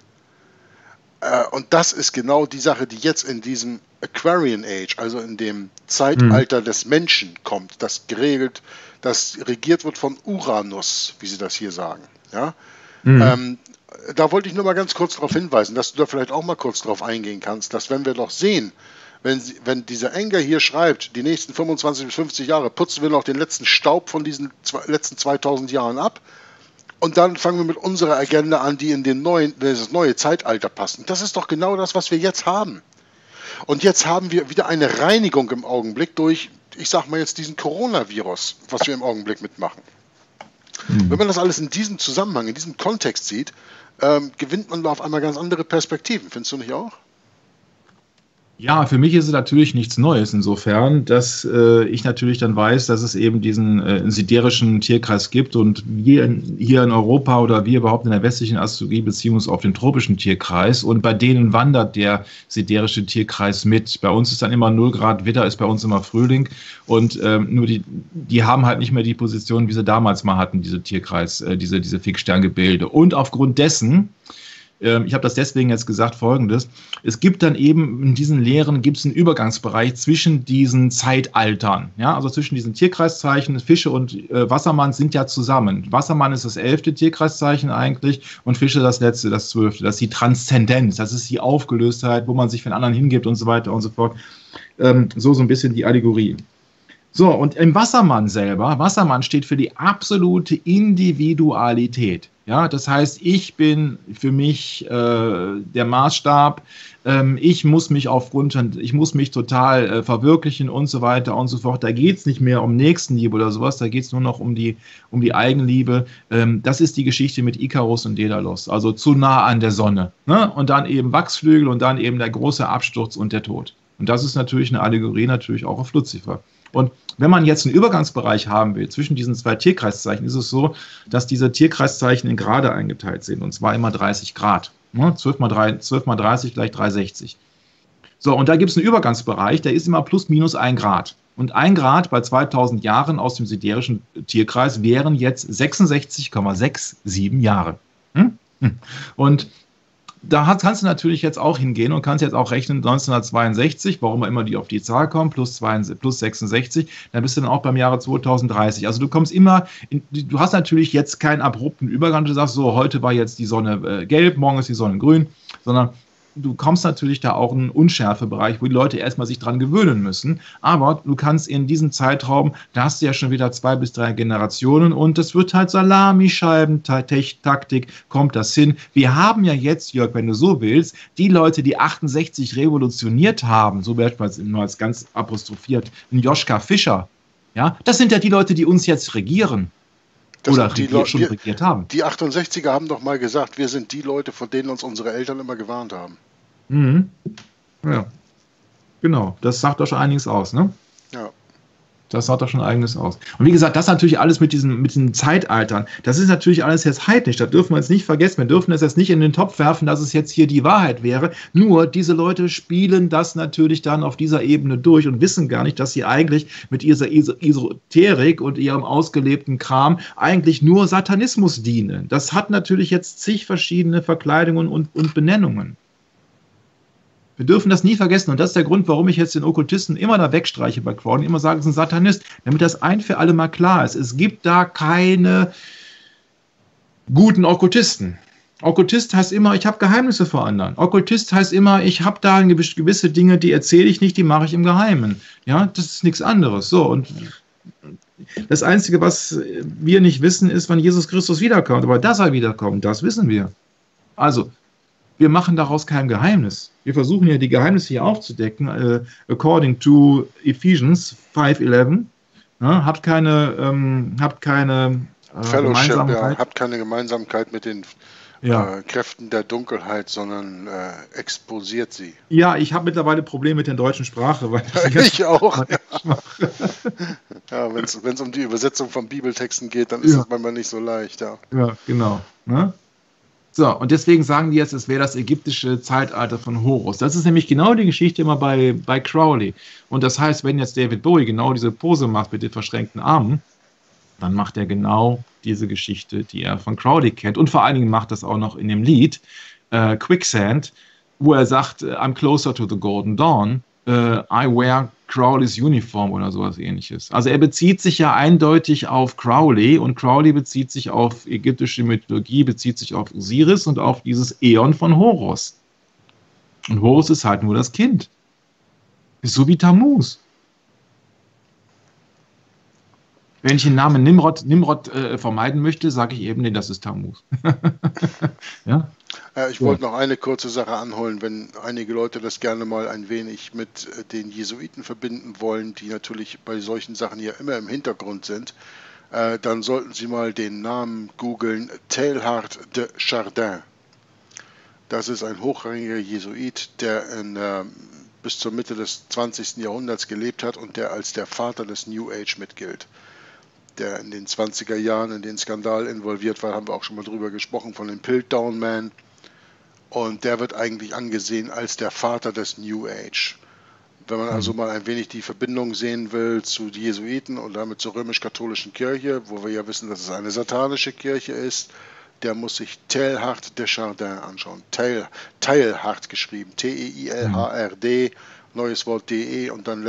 Und das ist genau die Sache, die jetzt in diesem Aquarian Age, also in dem Zeitalter des Menschen kommt, das regiert wird von Uranus, wie sie das hier sagen. Ja? Da wollte ich nur mal ganz kurz darauf hinweisen, dass du da vielleicht auch mal kurz darauf eingehen kannst, dass wenn wir doch sehen, wenn dieser Enger hier schreibt, die nächsten 25 bis 50 Jahre putzen wir noch den letzten Staub von diesen letzten 2000 Jahren ab, und dann fangen wir mit unserer Agenda an, die in das neue Zeitalter passt. Und das ist doch genau das, was wir jetzt haben. Und jetzt haben wir wieder eine Reinigung im Augenblick durch, ich sag mal jetzt, diesen Coronavirus, was wir im Augenblick mitmachen. Wenn man das alles in diesem Zusammenhang, in diesem Kontext sieht, gewinnt man da auf einmal ganz andere Perspektiven. Findest du nicht auch? Ja, für mich ist es natürlich nichts Neues insofern, dass ich natürlich dann weiß, dass es eben diesen siderischen Tierkreis gibt und wir hier in Europa oder wir überhaupt in der westlichen Astrologie beziehen uns auf den tropischen Tierkreis und bei denen wandert der siderische Tierkreis mit. Bei uns ist dann immer 0 Grad, Widder ist bei uns immer Frühling und nur die haben halt nicht mehr die Position, wie sie damals mal hatten, diese Tierkreis, diese Fixsterngebilde. Und aufgrund dessen ich habe das deswegen jetzt gesagt, Folgendes. Es gibt dann eben in diesen Lehren gibt es einen Übergangsbereich zwischen diesen Zeitaltern. Ja? Also zwischen diesen Tierkreiszeichen, Fische und Wassermann sind ja zusammen. Wassermann ist das 11. Tierkreiszeichen eigentlich und Fische das letzte, das 12. Das ist die Transzendenz, das ist die Aufgelöstheit, wo man sich für den anderen hingibt und so weiter und so fort. So ein bisschen die Allegorie. So, und im Wassermann selber, Wassermann steht für die absolute Individualität. Ja, das heißt, ich bin für mich der Maßstab, ich muss mich total verwirklichen und so weiter und so fort. Da geht es nicht mehr um Nächstenliebe oder sowas, da geht es nur noch um die Eigenliebe. Das ist die Geschichte mit Ikarus und Daedalus, also zu nah an der Sonne. Ne? Und dann eben Wachsflügel und dann eben der große Absturz und der Tod. Und das ist natürlich eine Allegorie natürlich auch auf Luzifer. Und wenn man jetzt einen Übergangsbereich haben will zwischen diesen zwei Tierkreiszeichen, ist es so, dass diese Tierkreiszeichen in Grade eingeteilt sind, und zwar immer 30 Grad. 12 mal 30 gleich 360. So, und da gibt es einen Übergangsbereich, der ist immer plus minus 1 Grad. Und 1 Grad bei 2000 Jahren aus dem siderischen Tierkreis wären jetzt 66,67 Jahre. Und da kannst du natürlich jetzt auch hingehen und kannst jetzt auch rechnen, 1962, warum immer die auf die Zahl kommen, plus 66, dann bist du dann auch beim Jahre 2030. Also du kommst immer, du hast natürlich jetzt keinen abrupten Übergang, du sagst so, heute war jetzt die Sonne gelb, morgen ist die Sonne grün, sondern du kommst natürlich da auch in einen Unschärfebereich, wo die Leute erstmal sich dran gewöhnen müssen. Aber du kannst in diesem Zeitraum, da hast du ja schon wieder 2 bis 3 Generationen und das wird halt Salamischeiben-Taktik, kommt das hin. Wir haben ja jetzt, Jörg, wenn du so willst, die Leute, die 68 revolutioniert haben, so wird man es nur als ganz apostrophiert, ein Joschka Fischer. Ja, das sind ja die Leute, die uns jetzt regieren. Oder schon regiert haben. Die 68er haben doch mal gesagt, wir sind die Leute, von denen uns unsere Eltern immer gewarnt haben. Mhm. Ja, genau. Das sagt doch schon einiges aus, ne? Ja. Das sagt doch schon einiges aus. Und wie gesagt, das natürlich alles mit diesen Zeitaltern, das ist natürlich alles jetzt heidnisch, das dürfen wir jetzt nicht vergessen. Wir dürfen das jetzt nicht in den Topf werfen, dass es jetzt hier die Wahrheit wäre. Nur diese Leute spielen das natürlich dann auf dieser Ebene durch und wissen gar nicht, dass sie eigentlich mit ihrer Esoterik und ihrem ausgelebten Kram eigentlich nur Satanismus dienen. Das hat natürlich jetzt zig verschiedene Verkleidungen und Benennungen. Wir dürfen das nie vergessen und das ist der Grund, warum ich jetzt den Okkultisten immer da wegstreiche bei Crowley, immer sage, es ist ein Satanist, damit das ein für alle mal klar ist. Es gibt da keine guten Okkultisten. Okkultist heißt immer, ich habe Geheimnisse vor anderen. Okkultist heißt immer, ich habe da gewisse Dinge, die erzähle ich nicht, die mache ich im Geheimen. Ja, das ist nichts anderes. So, und das Einzige, was wir nicht wissen, ist, wann Jesus Christus wiederkommt. Aber dass er wiederkommt, das wissen wir. Also, wir machen daraus kein Geheimnis. Wir versuchen ja die Geheimnisse hier aufzudecken, according to Ephesians 5:11. Ja, habt keine Gemeinsamkeit. Habt keine Gemeinsamkeit mit den Kräften der Dunkelheit, sondern exposiert sie. Ja, ich habe mittlerweile Probleme mit der deutschen Sprache. Weil ich auch. Ja, wenn es um die Übersetzung von Bibeltexten geht, dann ist das manchmal nicht so leicht. Ja, genau. Ne? So, und deswegen sagen die jetzt, es wäre das ägyptische Zeitalter von Horus. Das ist nämlich genau die Geschichte immer bei Crowley. Und das heißt, wenn jetzt David Bowie genau diese Pose macht mit den verschränkten Armen, dann macht er genau diese Geschichte, die er von Crowley kennt. Und vor allen Dingen macht das auch noch in dem Lied Quicksand, wo er sagt, I'm closer to the golden dawn, I wear Crowleys Uniform oder sowas ähnliches. Also er bezieht sich ja eindeutig auf Crowley und Crowley bezieht sich auf ägyptische Mythologie, bezieht sich auf Osiris und auf dieses Äon von Horus. Und Horus ist halt nur das Kind. Ist so wie Tammuz. Wenn ich den Namen Nimrod vermeiden möchte, sage ich eben, nee, das ist Tammuz. Ja? Ich wollte noch eine kurze Sache anholen, wenn einige Leute das gerne mal ein wenig mit den Jesuiten verbinden wollen, die natürlich bei solchen Sachen hier immer im Hintergrund sind, dann sollten Sie mal den Namen googeln, Teilhard de Chardin. Das ist ein hochrangiger Jesuit, der in bis zur Mitte des 20. Jahrhunderts gelebt hat und der als der Vater des New Age mitgilt. Der in den 20er Jahren in den Skandal involviert war, haben wir auch schon mal drüber gesprochen, von dem Piltdown Man. Und der wird eigentlich angesehen als der Vater des New Age. Wenn man also mal ein wenig die Verbindung sehen will zu den Jesuiten und damit zur römisch-katholischen Kirche, wo wir ja wissen, dass es eine satanische Kirche ist, der muss sich Teilhard de Chardin anschauen. Teilhard geschrieben, Teilhard, neues Wort de und dann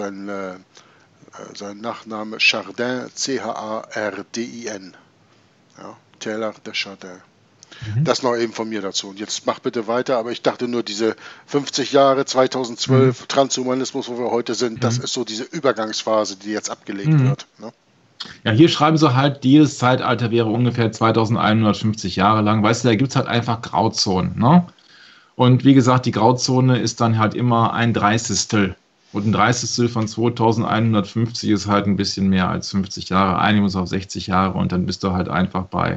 sein Nachname Chardin, Chardin. Ja, Teilhard de Chardin. Das noch eben von mir dazu. Und jetzt mach bitte weiter, aber ich dachte nur, diese 50 Jahre, 2012, Transhumanismus, wo wir heute sind, das ist so diese Übergangsphase, die jetzt abgelegt wird. Ne? Ja, hier schreiben sie halt, jedes Zeitalter wäre ungefähr 2150 Jahre lang. Weißt du, da gibt es halt einfach Grauzonen. Ne? Und wie gesagt, die Grauzone ist dann halt immer ein Dreißigstel. Und ein Dreißigstel von 2150 ist halt ein bisschen mehr als 50 Jahre. Einigen uns auf 60 Jahre und dann bist du halt einfach bei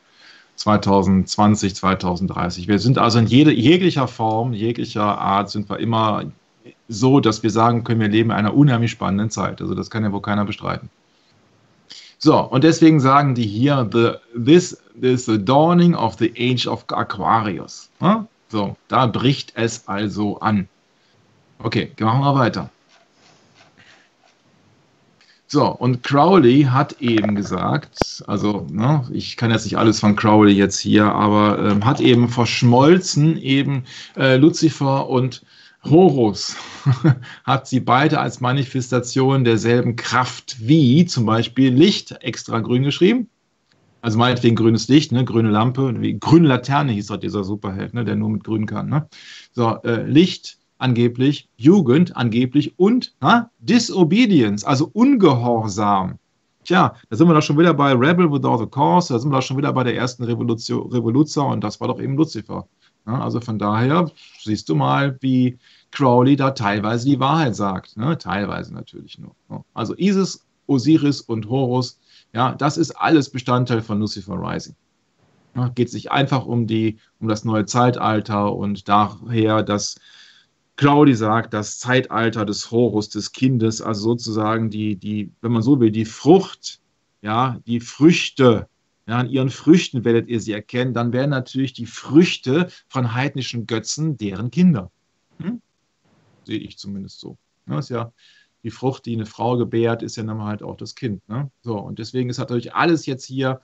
2020, 2030. Wir sind also in jeglicher Form, jeglicher Art sind wir immer so, dass wir sagen können, wir leben in einer unheimlich spannenden Zeit. Also das kann ja wohl keiner bestreiten. So, und deswegen sagen die hier, this is the dawning of the age of Aquarius. So, da bricht es also an. Okay, machen wir weiter. So, und Crowley hat eben gesagt, also ich kann jetzt nicht alles von Crowley jetzt hier, aber hat eben verschmolzen eben Luzifer und Horus, hat sie beide als Manifestation derselben Kraft wie zum Beispiel Licht, extra grün geschrieben, also meinetwegen grünes Licht, grüne Lampe, wie grüne Laterne hieß doch dieser Superheld, der nur mit grün kann. So, Licht, angeblich, Jugend angeblich und Disobedience, also Ungehorsam. Tja, da sind wir doch schon wieder bei Rebel Without a Cause, da sind wir doch schon wieder bei der ersten Revolution und das war doch eben Luzifer. Also von daher siehst du mal, wie Crowley da teilweise die Wahrheit sagt. Teilweise natürlich nur. Also Isis, Osiris und Horus, ja, das ist alles Bestandteil von Lucifer Rising. Geht sich einfach um das neue Zeitalter und daher, dass Crowley sagt, das Zeitalter des Horus, des Kindes, also sozusagen wenn man so will, die Frucht, ja, die Früchte, ja, an ihren Früchten werdet ihr sie erkennen, dann werden natürlich die Früchte von heidnischen Götzen deren Kinder. Sehe ich zumindest so. Das ist ja die Frucht, die eine Frau gebärt, ist ja dann halt auch das Kind. So, und deswegen ist natürlich alles jetzt hier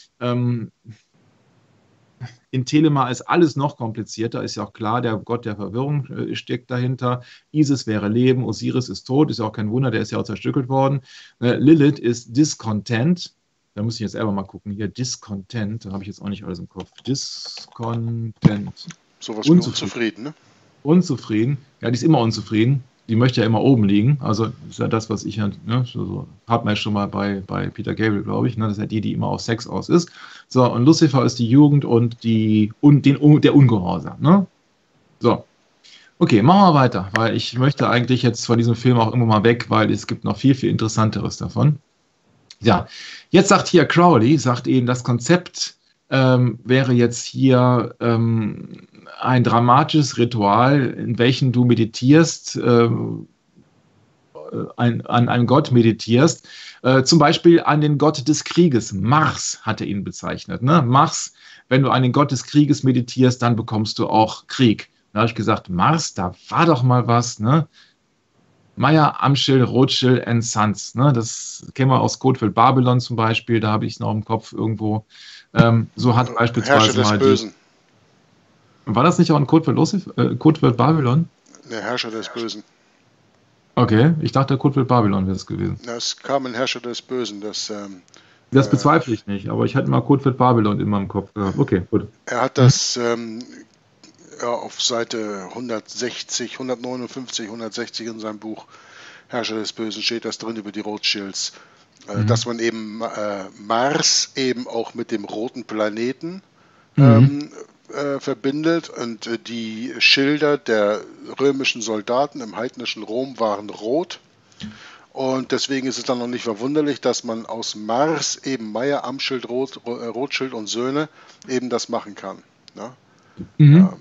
in Telema ist alles noch komplizierter, ist ja auch klar, der Gott der Verwirrung steckt dahinter. Isis wäre Leben, Osiris ist tot, ist ja auch kein Wunder, der ist ja auch zerstückelt worden. Lilith ist Discontent, da muss ich jetzt selber mal gucken, hier Discontent, da habe ich jetzt auch nicht alles im Kopf. Discontent. Sowas wie unzufrieden, ne? Unzufrieden, ja, die ist immer unzufrieden. Die möchte ja immer oben liegen. Also ist ja das, was ich hat man ja schon mal bei Peter Gabriel, glaube ich. Das ist ja die immer auf Sex aus ist. So, und Lucifer ist die Jugend und der Ungehorsam. So. Okay, machen wir weiter, weil ich möchte eigentlich jetzt von diesem Film auch irgendwo mal weg, weil es gibt noch viel, viel Interessanteres davon. Ja, jetzt sagt hier Crowley, sagt eben, das Konzept wäre jetzt hier ein dramatisches Ritual, in welchem du meditierst, an einen Gott meditierst, zum Beispiel an den Gott des Krieges. Mars hat er ihn bezeichnet. Mars, wenn du an den Gott des Krieges meditierst, dann bekommst du auch Krieg. Da habe ich gesagt, Mars, da war doch mal was, Meyer, Amschel, Rothschild & Sons. Das kennen wir aus Codewelt Babylon zum Beispiel, da habe ich es noch im Kopf irgendwo. So hat beispielsweise Herrscher des Bösen. War das nicht auch ein Codewelt Babylon? Der Herrscher des Bösen. Okay, ich dachte, Codewelt Babylon wäre es gewesen. Es kam ein Herrscher des Bösen. Das bezweifle ich nicht, aber ich hatte mal Codewelt Babylon in meinem Kopf gehabt. Okay, gut. Er hat das auf Seite 160, 159, 160 in seinem Buch Herrscher des Bösen steht das drin über die Rothschilds. Dass man eben Mars eben auch mit dem roten Planeten verbindet und die Schilder der römischen Soldaten im heidnischen Rom waren rot und deswegen ist es dann noch nicht verwunderlich, dass man aus Mars eben Meyer, Amschel, Rothschild und Söhne eben das machen kann.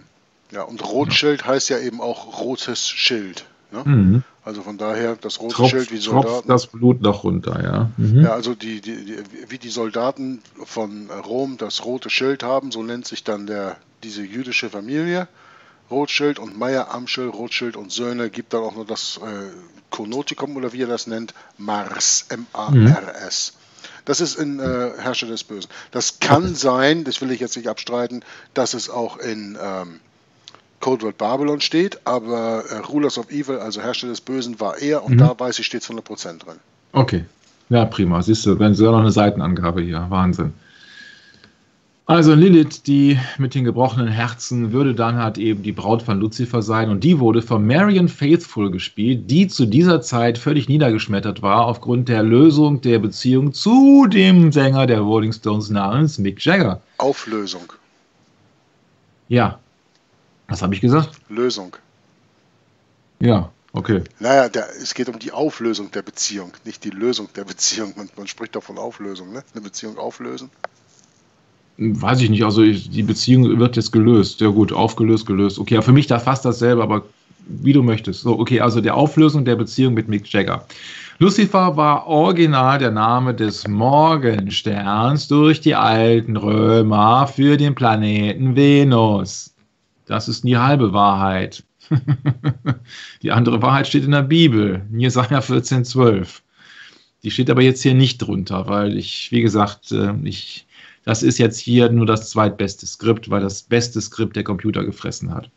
Ja, und Rotschild heißt ja eben auch rotes Schild. Ne? Mhm. Also von daher, das rote Schild wie Tropft Soldaten. das Blut noch runter, ja. Ja, also wie die Soldaten von Rom das rote Schild haben, so nennt sich dann diese jüdische Familie. Rothschild und Meyer, Amschel, Rothschild und Söhne, gibt dann auch noch das Konotikum oder wie er das nennt, Mars, M-A-R-S. Das ist in Herrscher des Bösen. Das kann sein, das will ich jetzt nicht abstreiten, dass es auch in Cold World Babylon steht, aber Rulers of Evil, also Herrscher des Bösen, war er und da weiß ich, steht es 100% drin. Okay, ja prima. Siehst du, wenn sogar noch eine Seitenangabe hier, Wahnsinn. Also Lilith, die mit den gebrochenen Herzen, würde dann halt eben die Braut von Lucifer sein und die wurde von Marian Faithfull gespielt, die zu dieser Zeit völlig niedergeschmettert war aufgrund der Lösung der Beziehung zu dem Sänger der Rolling Stones namens Mick Jagger. Auflösung. Ja, was habe ich gesagt? Lösung. Ja, okay. Naja, es geht um die Auflösung der Beziehung, nicht die Lösung der Beziehung. Man spricht doch von Auflösung, ne? Eine Beziehung auflösen. Weiß ich nicht, also die Beziehung wird jetzt gelöst. Ja gut, aufgelöst, gelöst. Okay, ja, für mich da fast dasselbe, aber wie du möchtest. So, okay, also der Auflösung der Beziehung mit Mick Jagger. Lucifer war original der Name des Morgensterns durch die alten Römer für den Planeten Venus. Das ist die halbe Wahrheit. Die andere Wahrheit steht in der Bibel, Jesaja 14,12. Die steht aber jetzt hier nicht drunter, weil wie gesagt, das ist jetzt hier nur das zweitbeste Skript, weil das beste Skript der Computer gefressen hat.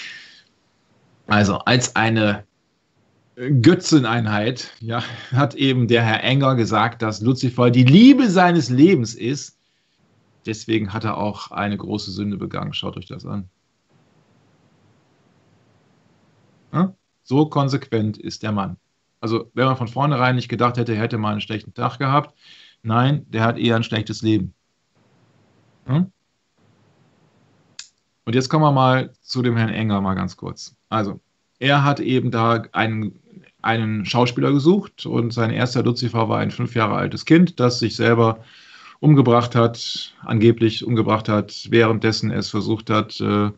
Also als eine Götzeneinheit, ja, hat eben der Herr Enger gesagt, dass Lucifer die Liebe seines Lebens ist. Deswegen hat er auch eine große Sünde begangen. Schaut euch das an. Ja? So konsequent ist der Mann. Also wenn man von vornherein nicht gedacht hätte, er hätte mal einen schlechten Tag gehabt. Nein, der hat eher ein schlechtes Leben. Und jetzt kommen wir mal zu dem Herrn Enger mal ganz kurz. Also, er hat eben da einen Schauspieler gesucht und sein erster Lucifer war ein 5 Jahre altes Kind, das sich selber umgebracht hat, angeblich umgebracht hat, währenddessen es versucht hat,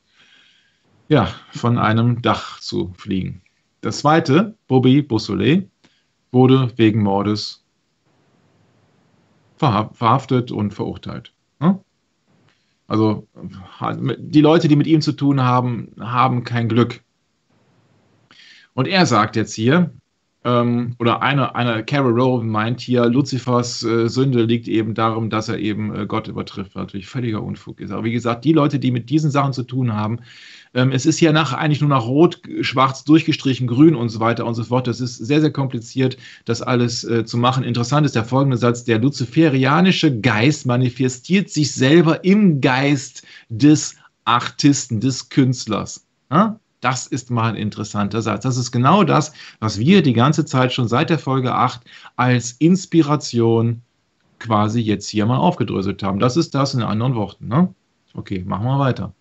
von einem Dach zu fliegen. Das zweite, Bobby Beausoleil, wurde wegen Mordes verhaftet und verurteilt. Also die Leute, die mit ihm zu tun haben, haben kein Glück. Und er sagt jetzt hier, oder eine Carol Rowan meint hier, Luzifers Sünde liegt eben darum, dass er eben Gott übertrifft, was natürlich völliger Unfug ist. Aber wie gesagt, die Leute, die mit diesen Sachen zu tun haben, es ist hier eigentlich nur nach Rot, Schwarz durchgestrichen, Grün und so weiter und so fort. Das ist sehr, sehr kompliziert, das alles zu machen. Interessant ist der folgende Satz: Der luziferianische Geist manifestiert sich selber im Geist des Artisten, des Künstlers. Ja? Das ist mal ein interessanter Satz. Das ist genau das, was wir die ganze Zeit schon seit der Folge 8 als Inspiration quasi jetzt hier mal aufgedröselt haben. Das ist das in anderen Worten. Ne? Okay, machen wir weiter.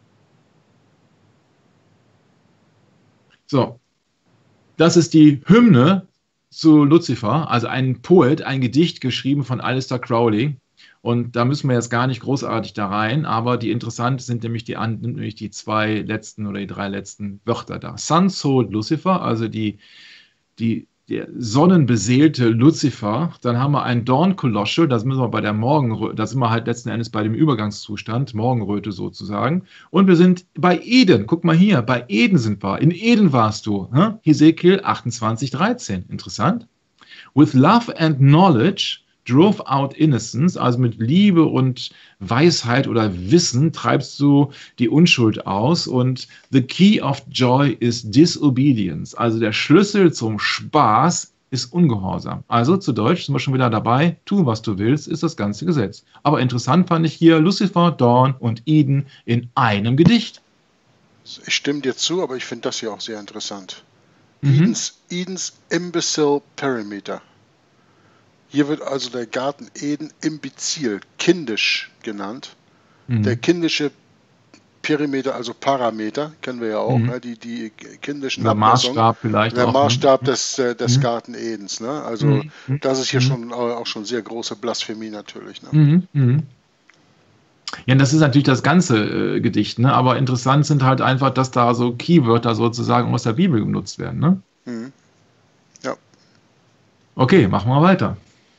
So, das ist die Hymne zu Lucifer, also ein Poet, ein Gedicht geschrieben von Aleister Crowley. Und da müssen wir jetzt gar nicht großartig da rein, aber die interessant sind nämlich die 2 letzten oder die 3 letzten Wörter da. Sun Souled Lucifer, also der sonnenbeseelte Lucifer. Dann haben wir ein Dawn Colossal, da sind wir halt letzten Endes bei dem Übergangszustand, Morgenröte sozusagen. Und wir sind bei Eden. Guck mal hier, bei Eden sind wir. In Eden warst du. Hesekiel 28,13. Interessant. With love and knowledge drove out innocence, also mit Liebe und Weisheit oder Wissen treibst du die Unschuld aus, und the key of joy is disobedience, also der Schlüssel zum Spaß ist Ungehorsam. Also zu Deutsch sind wir schon wieder dabei, tu was du willst, ist das ganze Gesetz. Aber interessant fand ich hier Lucifer, Dawn und Eden in einem Gedicht. Ich stimme dir zu, aber ich finde das hier auch sehr interessant. Edens Imbecile Perimeter. Hier wird also der Garten Eden imbezil, kindisch genannt. Der kindische Perimeter, also Parameter, kennen wir ja auch, ne? Die kindischen der Maßstab vielleicht der auch, Maßstab des Garten Edens. Ne? Also das ist hier auch schon sehr große Blasphemie natürlich. Ne? Ja, das ist natürlich das ganze Gedicht, ne? Aber interessant sind halt einfach, dass da so Keywörter sozusagen aus der Bibel genutzt werden, ne? Mhm. Ja. Okay, machen wir weiter.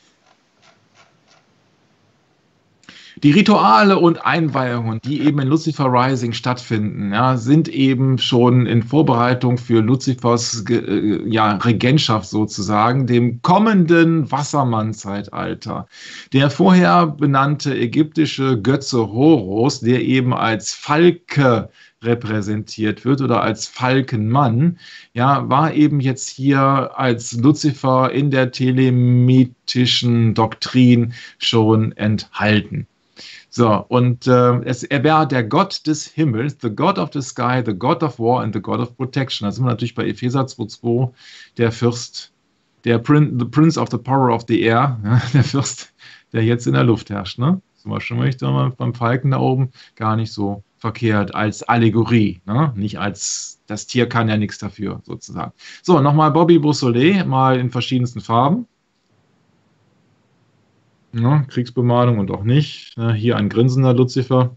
Die Rituale und Einweihungen, die eben in Lucifer Rising stattfinden, ja, sind eben schon in Vorbereitung für Luzifers ja, Regentschaft sozusagen, dem kommenden Wassermann-Zeitalter. Der vorher benannte ägyptische Götze Horus, der eben als Falke repräsentiert wird oder als Falkenmann, ja, war eben jetzt hier als Luzifer in der telemitischen Doktrin schon enthalten. So, und er wäre der Gott des Himmels, the God of the Sky, the God of War and the God of Protection. Da sind wir natürlich bei Epheser 2,2, der Fürst, the Prince of the Power of the Air, ja, der Fürst, der jetzt in der Luft herrscht. Ne? Zum Beispiel beim Falken da oben gar nicht so verkehrt als Allegorie, ne? Nicht als, das Tier kann ja nichts dafür, sozusagen. So, nochmal Bobby Beausoleil, mal in verschiedensten Farben. Ja, Kriegsbemalung und auch nicht. Hier ein grinsender Luzifer.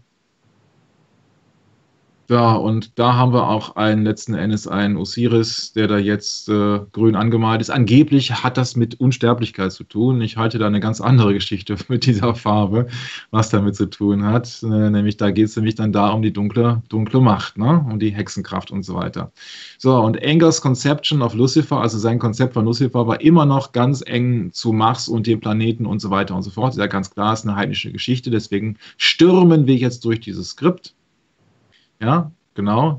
Ja, und da haben wir auch letzten Endes einen Osiris, der da jetzt grün angemalt ist. Angeblich hat das mit Unsterblichkeit zu tun. Ich halte da eine ganz andere Geschichte mit dieser Farbe, was damit zu tun hat. Nämlich da geht es nämlich dann da um die dunkle Macht, ne? Um die Hexenkraft und so weiter. So, und Engels Conception of Lucifer, also sein Konzept von Lucifer, war immer noch ganz eng zu Mars und dem Planeten und so weiter und so fort. Ist ja ganz klar, ist eine heidnische Geschichte. Deswegen stürmen wir jetzt durch dieses Skript. Ja, genau.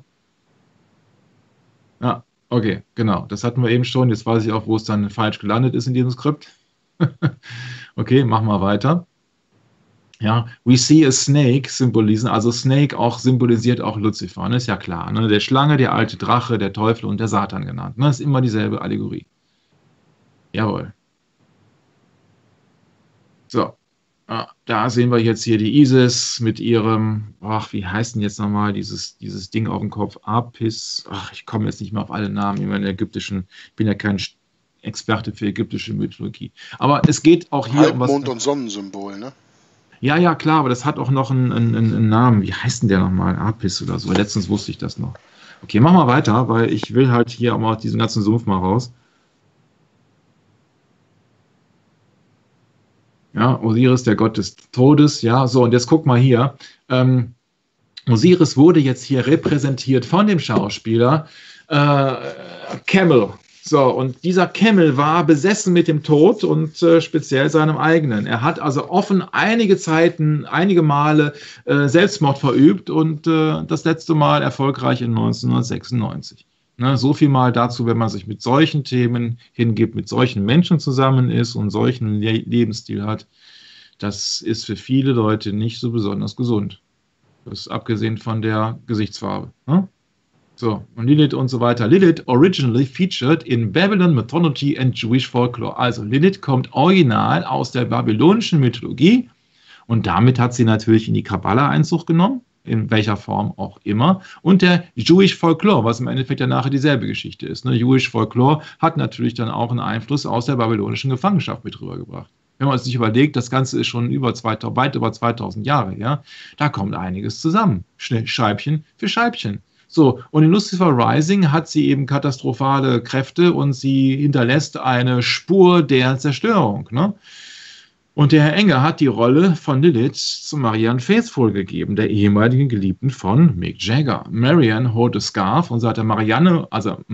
Ja, okay, genau. Das hatten wir eben schon. Jetzt weiß ich auch, wo es dann falsch gelandet ist in diesem Skript. Okay, machen wir weiter. Ja, we see a snake symbolisieren, also Snake auch symbolisiert auch Luzifer, ne? Ist ja klar. Ne? Der Schlange, der alte Drache, der Teufel und der Satan genannt. Ne? Ist immer dieselbe Allegorie. Jawohl. So. Da sehen wir jetzt hier die Isis mit ihrem, ach, wie heißt denn jetzt nochmal dieses Ding auf dem Kopf? Apis, ach, ich komme jetzt nicht mehr auf alle Namen, immer in der ägyptischen, ich bin ja kein Experte für ägyptische Mythologie. Aber es geht auch hier um was. Halbmond- und Sonnensymbol, ne? Ja, ja, klar, aber das hat auch noch einen Namen. Wie heißt denn der nochmal? Apis oder so. Letztens wusste ich das noch. Okay, machen wir weiter, weil ich will halt hier auch mal aus diesem ganzen Sumpf mal raus. Ja, Osiris, der Gott des Todes, ja, so, und jetzt guck mal hier. Osiris wurde jetzt hier repräsentiert von dem Schauspieler Camel. So, und dieser Camel war besessen mit dem Tod und speziell seinem eigenen. Er hat also offen einige Male Selbstmord verübt und das letzte Mal erfolgreich in 1996. Ne, so viel mal dazu, wenn man sich mit solchen Themen hingibt, mit solchen Menschen zusammen ist und solchen Lebensstil hat, das ist für viele Leute nicht so besonders gesund. Das ist abgesehen von der Gesichtsfarbe. Ne? So, und Lilith und so weiter. Lilith originally featured in Babylon Mythology and Jewish Folklore. Also Lilith kommt original aus der babylonischen Mythologie und damit hat sie natürlich in die Kabbala Einzug genommen, in welcher Form auch immer, und der Jewish Folklore, was im Endeffekt ja nachher dieselbe Geschichte ist. Ne? Jewish Folklore hat natürlich dann auch einen Einfluss aus der babylonischen Gefangenschaft mit rübergebracht. Wenn man sich überlegt, das Ganze ist schon weit über 2000 Jahre her, da kommt einiges zusammen. Scheibchen für Scheibchen. So, und in Lucifer Rising hat sie eben katastrophale Kräfte und sie hinterlässt eine Spur der Zerstörung. Ne? Und der Herr Enger hat die Rolle von Lilith zu Marianne Faithfull gegeben, der ehemaligen Geliebten von Mick Jagger. Marianne holt a scarf und sagt, Marianne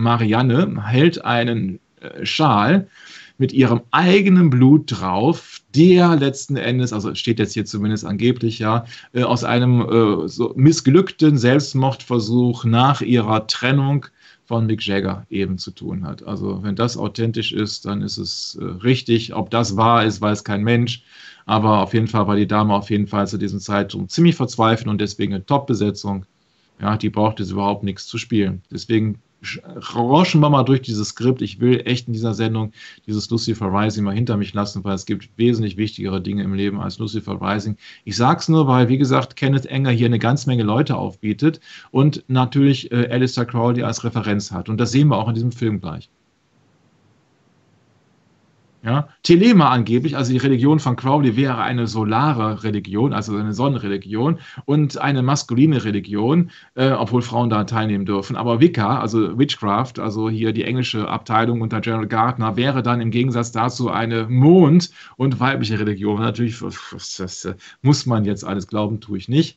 hält einen Schal mit ihrem eigenen Blut drauf, der letzten Endes, also steht jetzt hier zumindest angeblich ja, aus einem so missglückten Selbstmordversuch nach ihrer Trennung von Mick Jagger eben zu tun hat. Also wenn das authentisch ist, dann ist es richtig. Ob das wahr ist, weiß kein Mensch. Aber auf jeden Fall war die Dame auf jeden Fall zu diesem Zeitpunkt ziemlich verzweifelt und deswegen eine Top-Besetzung. Ja, die braucht jetzt überhaupt nichts zu spielen. Deswegen rauschen wir mal durch dieses Skript. Ich will echt in dieser Sendung dieses Lucifer Rising mal hinter mich lassen, weil es gibt wesentlich wichtigere Dinge im Leben als Lucifer Rising. Ich sage es nur, weil, wie gesagt, Kenneth Enger hier eine ganze Menge Leute aufbietet und natürlich Aleister Crowley als Referenz hat. Und das sehen wir auch in diesem Film gleich. Ja, Thelema angeblich, also die Religion von Crowley wäre eine solare Religion, also eine Sonnenreligion und eine maskuline Religion, obwohl Frauen da teilnehmen dürfen. Aber Wicca, also Witchcraft, also hier die englische Abteilung unter Gerald Gardner, wäre dann im Gegensatz dazu eine Mond- und weibliche Religion. Natürlich, das muss man jetzt alles glauben, tue ich nicht.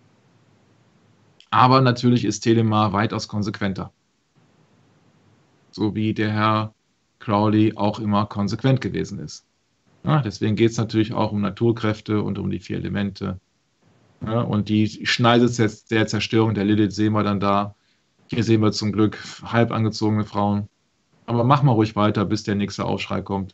Aber natürlich ist Thelema weitaus konsequenter. So wie der Herr Crowley auch immer konsequent gewesen ist. Ja, deswegen geht es natürlich auch um Naturkräfte und um die 4 Elemente. Ja, und die Schneise der Zerstörung der Lilith sehen wir dann da. Hier sehen wir zum Glück halb angezogene Frauen. Aber mach mal ruhig weiter, bis der nächste Aufschrei kommt.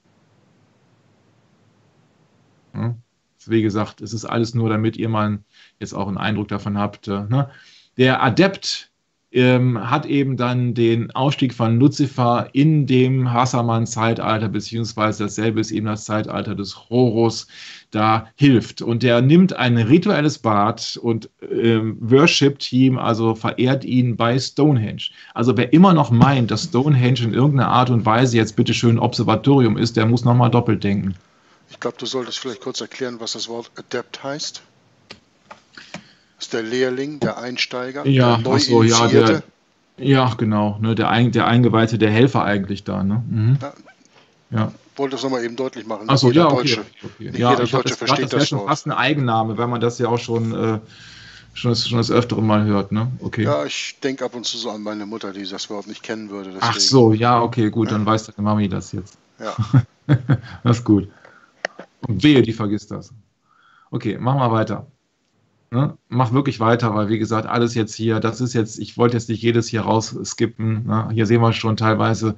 Ja, wie gesagt, es ist alles nur, damit ihr mal jetzt auch einen Eindruck davon habt. Ne? Der Adept hat eben dann den Aufstieg von Luzifer in dem Hassermann-Zeitalter, beziehungsweise dasselbe ist eben das Zeitalter des Horus, da hilft. Und der nimmt ein rituelles Bad und worshipt ihn, also verehrt ihn bei Stonehenge. Also wer immer noch meint, dass Stonehenge in irgendeiner Art und Weise jetzt bitteschön Observatorium ist, der muss nochmal doppelt denken. Ich glaube, du solltest vielleicht kurz erklären, was das Wort Adept heißt. Das ist der Lehrling, der Einsteiger, Ja, der Neuinitiierte. Ja, genau, ne, der Eingeweihte, der Helfer eigentlich da. Ne? Mhm. Ja. Ich wollte das nochmal eben deutlich machen. Achso, ja, okay. Nicht jeder Deutsche versteht das wäre schon Wort. fast ein Eigenname, wenn man das ja auch schon des Öfteren mal hört. Ne? Okay. Ja, ich denke ab und zu so an meine Mutter, die das Wort nicht kennen würde. Deswegen. Ach so, ja, okay, gut, dann weiß deine Mami das jetzt. Ja. Das ist gut. Und wehe, die vergisst das. Okay, machen wir weiter. Ne? Mach wirklich weiter, weil wie gesagt, alles jetzt hier, das ist jetzt, ich wollte jetzt nicht jedes hier rausskippen. Ne? Hier sehen wir schon teilweise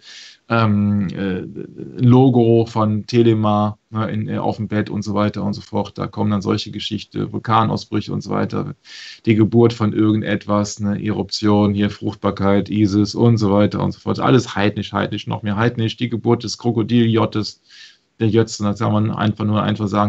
Logo von Telema, ne, auf dem Bett und so weiter und so fort. Da kommen dann solche Geschichten, Vulkanausbrüche und so weiter, die Geburt von irgendetwas, eine Eruption, hier Fruchtbarkeit, Isis und so weiter und so fort. Alles heidnisch, noch mehr heidnisch. Die Geburt des Krokodiljottes, der Jötzen, das kann man einfach sagen,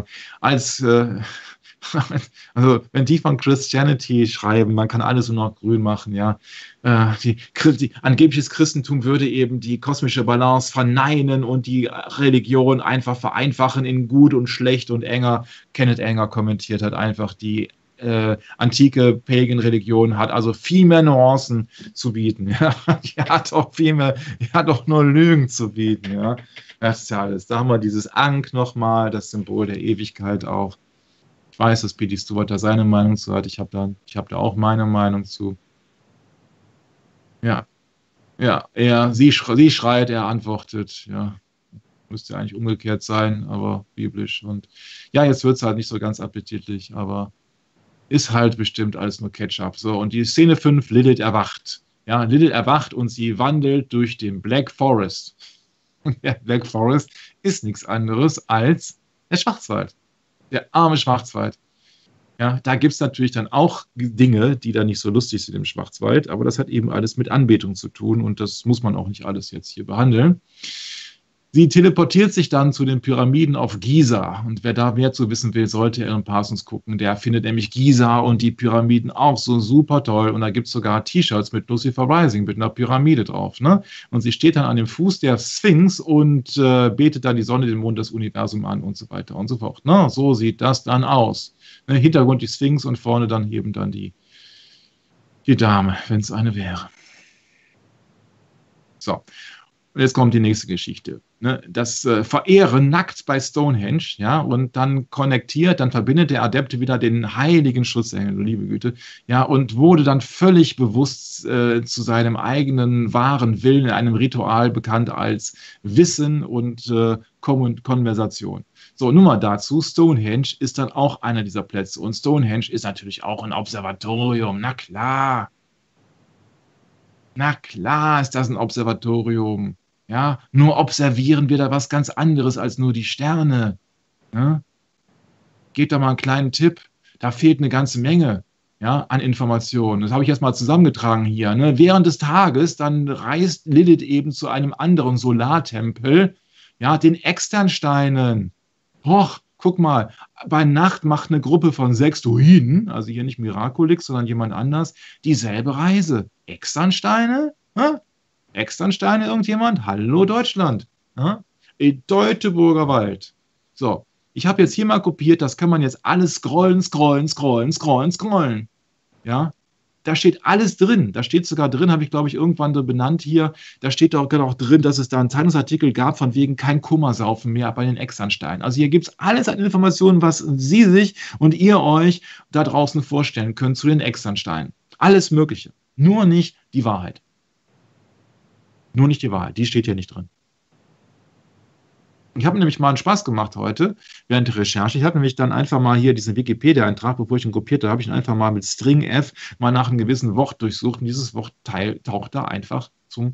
also wenn die von Christianity schreiben, man kann alles nur noch grün machen, ja. Angebliches Christentum würde eben die kosmische Balance verneinen und die Religion einfach vereinfachen in gut und schlecht und enger. Kenneth Anger kommentiert hat einfach, die antike Pagan-Religion hat also viel mehr Nuancen zu bieten. Ja. Die hat doch nur Lügen zu bieten, ja. Das ist ja alles. Da haben wir dieses Ankh nochmal, das Symbol der Ewigkeit auch. Ich weiß, dass P.D. Stewart da seine Meinung zu hat. Ich hab da auch meine Meinung zu. Ja. Ja, sie schreit, er antwortet. Ja. Müsste eigentlich umgekehrt sein, aber biblisch. Und ja, jetzt wird es halt nicht so ganz appetitlich, aber ist halt bestimmt alles nur Ketchup. So, und die Szene 5, Lilith erwacht. Ja, Lilith erwacht und sie wandelt durch den Black Forest. Und der Black Forest ist nichts anderes als der Schwarzwald. Der arme Schwarzwald. Ja, da gibt es natürlich dann auch Dinge, die da nicht so lustig sind im Schwarzwald, aber das hat eben alles mit Anbetung zu tun und das muss man auch nicht alles jetzt hier behandeln. Sie teleportiert sich dann zu den Pyramiden auf Giza und wer da mehr zu wissen will, sollte Alan Parsons gucken. Der findet nämlich Giza und die Pyramiden auch so super toll und da gibt es sogar T-Shirts mit Lucifer Rising, mit einer Pyramide drauf. Ne? Und sie steht dann an dem Fuß der Sphinx und betet dann die Sonne, den Mond, das Universum an und so weiter und so fort. Ne? So sieht das dann aus. Ne? Hintergrund die Sphinx und vorne dann eben dann die Dame, wenn es eine wäre. So. Und jetzt kommt die nächste Geschichte. Ne? Das Verehren nackt bei Stonehenge, ja, und dann dann verbindet der Adepte wieder den heiligen Schutzengel, liebe Güte, ja, und wurde dann völlig bewusst zu seinem eigenen wahren Willen in einem Ritual bekannt als Wissen und Konversation. So, nun mal dazu, Stonehenge ist dann auch einer dieser Plätze und Stonehenge ist natürlich auch ein Observatorium, na klar. Na klar ist das ein Observatorium. Ja, nur observieren wir da was ganz anderes als nur die Sterne. Ja? Gebt da mal einen kleinen Tipp. Da fehlt eine ganze Menge, ja, an Informationen. Das habe ich jetzt mal zusammengetragen hier. Ne? Während des Tages, dann reist Lilith eben zu einem anderen Solartempel, ja, den Externsteinen. Och, guck mal, bei Nacht macht eine Gruppe von 6 Druiden, also hier nicht Miraculix, sondern jemand anders, dieselbe Reise. Externsteine? Ja? Externsteine irgendjemand? Hallo Deutschland. Ja? in Teutoburger Wald. So, ich habe jetzt hier mal kopiert, das kann man jetzt alles scrollen, scrollen, scrollen, scrollen, scrollen. Ja, da steht alles drin. Da steht sogar drin, habe ich glaube ich irgendwann so benannt hier, da steht auch drin, dass es da einen Zeitungsartikel gab, von wegen kein Kummersaufen mehr bei den Externsteinen. Also hier gibt es alles an Informationen, was Sie sich und ihr euch da draußen vorstellen könnt zu den Externsteinen. Alles Mögliche. Nur nicht die Wahrheit. Nur nicht die Wahrheit. Die steht hier nicht drin. Ich habe nämlich mal einen Spaß gemacht heute während der Recherche. Ich habe nämlich dann einfach mal hier diesen Wikipedia-Eintrag, bevor ich ihn kopiert habe, habe ich ihn einfach mal mit String F mal nach einem gewissen Wort durchsucht und dieses Wort taucht da einfach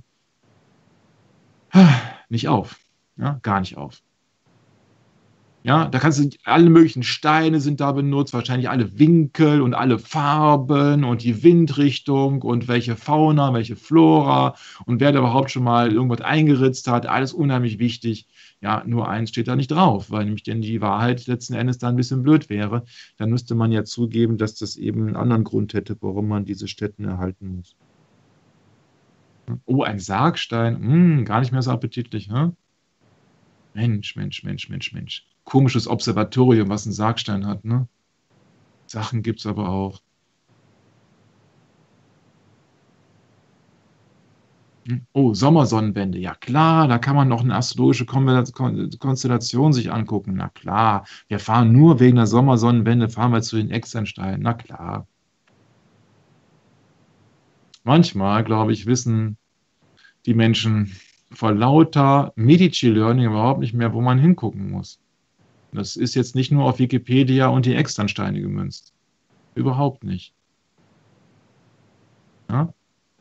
nicht auf. Ja, gar nicht auf. Ja, da kannst du, alle möglichen Steine sind da benutzt, wahrscheinlich alle Winkel und alle Farben und die Windrichtung und welche Fauna, welche Flora und wer da überhaupt schon mal irgendwas eingeritzt hat, alles unheimlich wichtig. Ja, nur eins steht da nicht drauf, weil nämlich denn die Wahrheit letzten Endes da ein bisschen blöd wäre. Dann müsste man ja zugeben, dass das eben einen anderen Grund hätte, warum man diese Stätten erhalten muss. Oh, ein Sargstein, gar nicht mehr so appetitlich, ne? Mensch, Mensch, Mensch, Mensch, Mensch. Komisches Observatorium, was einen Sargstein hat, ne? Sachen gibt es aber auch. Oh, Sommersonnenwende. Ja klar, da kann man noch eine astrologische Konstellation sich angucken. Na klar, wir fahren nur wegen der Sommersonnenwende, fahren wir zu den Externsteinen. Na klar. Manchmal, glaube ich, wissen die Menschen vor lauter Medici-Learning überhaupt nicht mehr, wo man hingucken muss. Das ist jetzt nicht nur auf Wikipedia und die Externsteine gemünzt. Überhaupt nicht. Ja?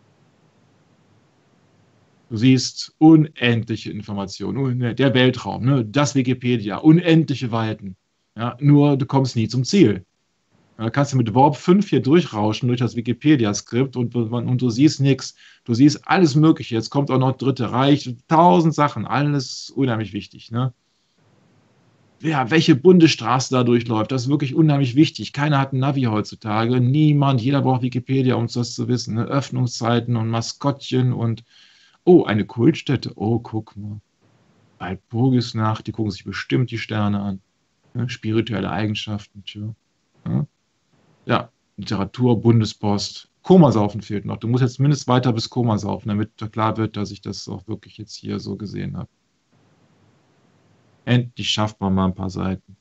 Du siehst unendliche Informationen. Der Weltraum, ne? Das Wikipedia, unendliche Weiten. Ja? Nur du kommst nie zum Ziel. Da kannst du mit Warp 5 hier durchrauschen durch das Wikipedia-Skript und du siehst nichts. Du siehst alles Mögliche. Jetzt kommt auch noch Dritte Reich, 1000 Sachen, alles unheimlich wichtig. Ne? Ja, welche Bundesstraße da durchläuft, das ist wirklich unheimlich wichtig. Keiner hat ein Navi heutzutage, niemand, jeder braucht Wikipedia, um das zu wissen. Ne? Öffnungszeiten und Maskottchen und, oh, eine Kultstätte, oh, guck mal. Walpurgisnacht, die gucken sich bestimmt die Sterne an. Ne? Spirituelle Eigenschaften, tja. Ja? Ja, Literatur, Bundespost. Komasaufen fehlt noch. Du musst jetzt mindestens weiter bis Komasaufen, damit klar wird, dass ich das auch wirklich jetzt hier so gesehen habe. Endlich schafft man mal ein paar Seiten.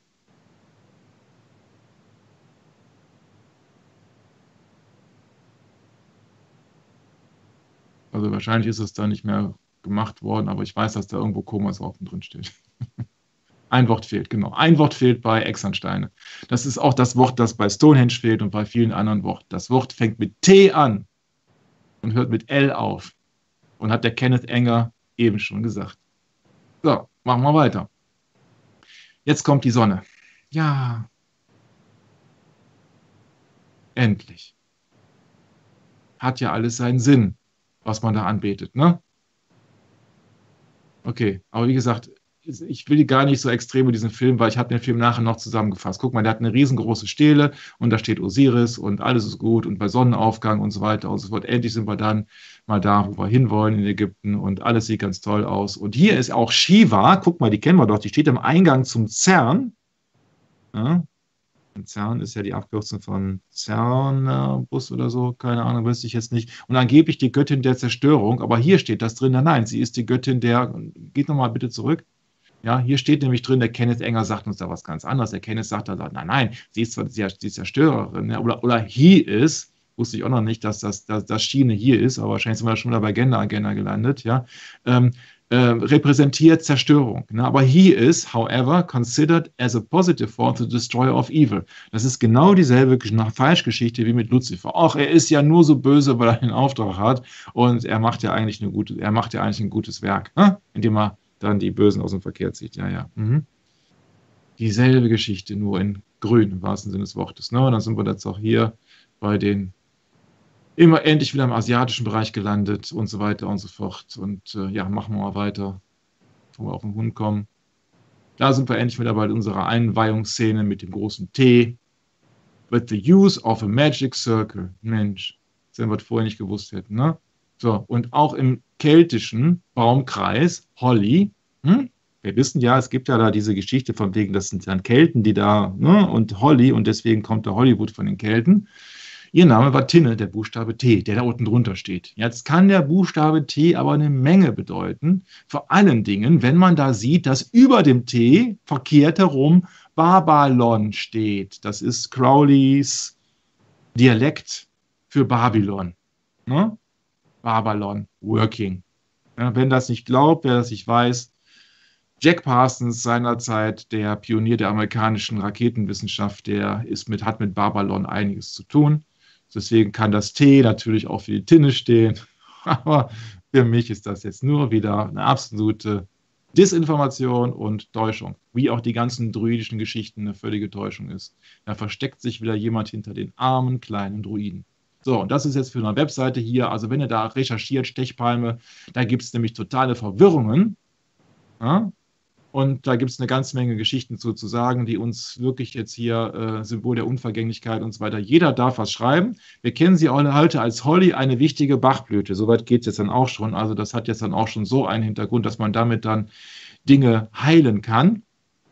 Also wahrscheinlich ist es da nicht mehr gemacht worden, aber ich weiß, dass da irgendwo Komasaufen drin steht. Ein Wort fehlt, genau. Ein Wort fehlt bei Externsteine. Das ist auch das Wort, das bei Stonehenge fehlt und bei vielen anderen Worten. Das Wort fängt mit T an und hört mit L auf. Und hat der Kenneth Enger eben schon gesagt. So, machen wir weiter. Jetzt kommt die Sonne. Ja. Endlich. Hat ja alles seinen Sinn, was man da anbetet, ne? Okay, aber wie gesagt, ich will gar nicht so extrem über diesen Film, weil ich habe den Film nachher noch zusammengefasst. Guck mal, der hat eine riesengroße Stele und da steht Osiris und alles ist gut und bei Sonnenaufgang und so weiter und so fort. Endlich sind wir dann mal da, wo wir hinwollen in Ägypten und alles sieht ganz toll aus. Und hier ist auch Shiva, guck mal, die kennen wir doch, die steht im Eingang zum CERN. Ja? Und CERN ist ja die Abkürzung von Cernabus oder so, keine Ahnung, wüsste ich jetzt nicht. Und angeblich die Göttin der Zerstörung, aber hier steht das drin, nein, sie ist die Göttin der, geht nochmal bitte zurück. Ja, hier steht nämlich drin, der Kenneth Enger sagt uns da was ganz anderes. Der Kenneth sagt da, nein, sie ist zwar die Zerstörerin, ja, oder he ist, wusste ich auch noch nicht, dass das Schiene hier ist, aber wahrscheinlich sind wir da schon wieder bei Gender gelandet, ja, repräsentiert Zerstörung. Ne? Aber he is, however, considered as a positive force the destroyer of evil. Das ist genau dieselbe Falschgeschichte wie mit Lucifer. Ach, er ist ja nur so böse, weil er den Auftrag hat und er macht ja eigentlich ein gutes Werk, ne? Indem er dann die Bösen aus dem Verkehr zieht. Ja, ja. Mhm. Dieselbe Geschichte, nur in grün, im wahrsten Sinne des Wortes. Ne? Und dann sind wir jetzt auch hier bei den immer endlich wieder im asiatischen Bereich gelandet und so weiter und so fort. Und ja, machen wir mal weiter, bevor wir auf den Hund kommen. Da sind wir endlich wieder bei unserer Einweihungsszene mit dem großen T. With the use of a magic circle. Mensch, wenn wir das vorher nicht gewusst hätten, ne? So, und auch im keltischen Baumkreis, Holly, wir wissen ja, es gibt ja da diese Geschichte von wegen, das sind dann Kelten, die da, ne, und Holly, und deswegen kommt der Hollywood von den Kelten. Ihr Name war Tinne, der Buchstabe T, der da unten drunter steht. Jetzt kann der Buchstabe T aber eine Menge bedeuten. Vor allen Dingen, wenn man da sieht, dass über dem T verkehrt herum Babylon steht. Das ist Crowleys Dialekt für Babylon. Ne? Babylon, working. Ja, wenn das nicht glaubt, wer das nicht weiß, Jack Parsons seinerzeit, der Pionier der amerikanischen Raketenwissenschaft, hat mit Babylon einiges zu tun. Deswegen kann das T natürlich auch für die Tinne stehen. Aber für mich ist das jetzt nur wieder eine absolute Desinformation und Täuschung. Wie auch die ganzen druidischen Geschichten eine völlige Täuschung ist. Da versteckt sich wieder jemand hinter den armen kleinen Druiden. So, und das ist jetzt für eine Webseite hier. Also wenn ihr da recherchiert, Stechpalme, da gibt es nämlich totale Verwirrungen. Ja? Und da gibt es eine ganze Menge Geschichten zu sagen, die uns wirklich jetzt hier Symbol der Unvergänglichkeit und so weiter. Jeder darf was schreiben. Wir kennen sie heute als Holly, eine wichtige Bachblüte. Soweit geht es jetzt dann auch schon. Also das hat jetzt dann auch schon so einen Hintergrund, dass man damit dann Dinge heilen kann.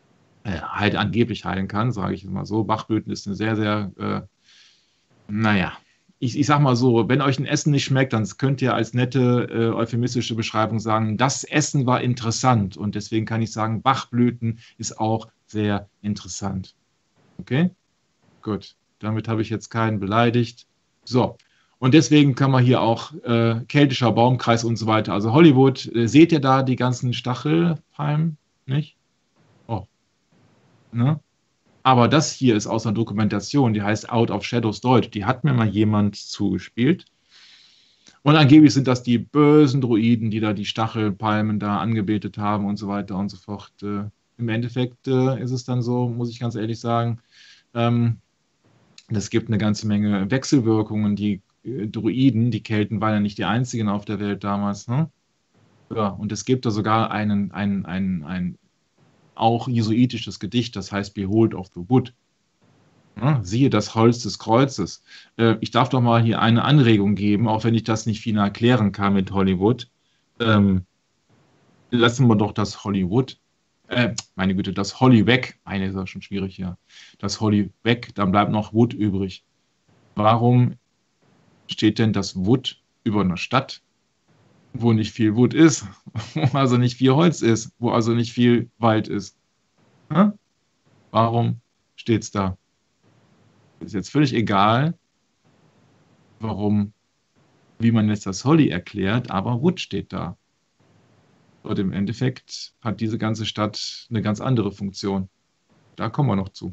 Halt angeblich heilen kann, sage ich mal so. Bachblüten ist eine sehr, sehr, naja. Ich sag mal so, wenn euch ein Essen nicht schmeckt, dann könnt ihr als nette euphemistische Beschreibung sagen, das Essen war interessant. Und deswegen kann ich sagen, Bachblüten ist auch sehr interessant. Okay? Gut. Damit habe ich jetzt keinen beleidigt. So. Und deswegen kann man hier auch keltischer Baumkreis und so weiter. Also Hollywood, seht ihr da die ganzen Stachelpalmen? Nicht? Oh. Ne? Aber das hier ist aus einer Dokumentation, die heißt Out of Shadows Deutsch. Die hat mir mal jemand zugespielt. Und angeblich sind das die bösen Druiden, die da die Stachelpalmen da angebetet haben und so weiter und so fort. Im Endeffekt ist es dann so, muss ich ganz ehrlich sagen, es gibt eine ganze Menge Wechselwirkungen. Die Druiden, die Kelten, waren ja nicht die einzigen auf der Welt damals. Ne? Ja, und es gibt da sogar ein auch jesuitisches Gedicht, das heißt Behold of the Wood. Ja, siehe das Holz des Kreuzes. Ich darf doch mal hier eine Anregung geben, auch wenn ich das nicht final erklären kann mit Hollywood. Lassen wir doch das Hollywood, meine Güte, das Holly weg. Meine ist ja schon schwierig hier. Das Holly weg, dann bleibt noch Wood übrig. Warum steht denn das Wood über einer Stadt, wo nicht viel Wood ist, wo also nicht viel Holz ist, wo also nicht viel Wald ist? Hm? Warum steht es da? Ist jetzt völlig egal, wie man jetzt das Holly erklärt, aber Wood steht da. Und im Endeffekt hat diese ganze Stadt eine ganz andere Funktion. Da kommen wir noch zu.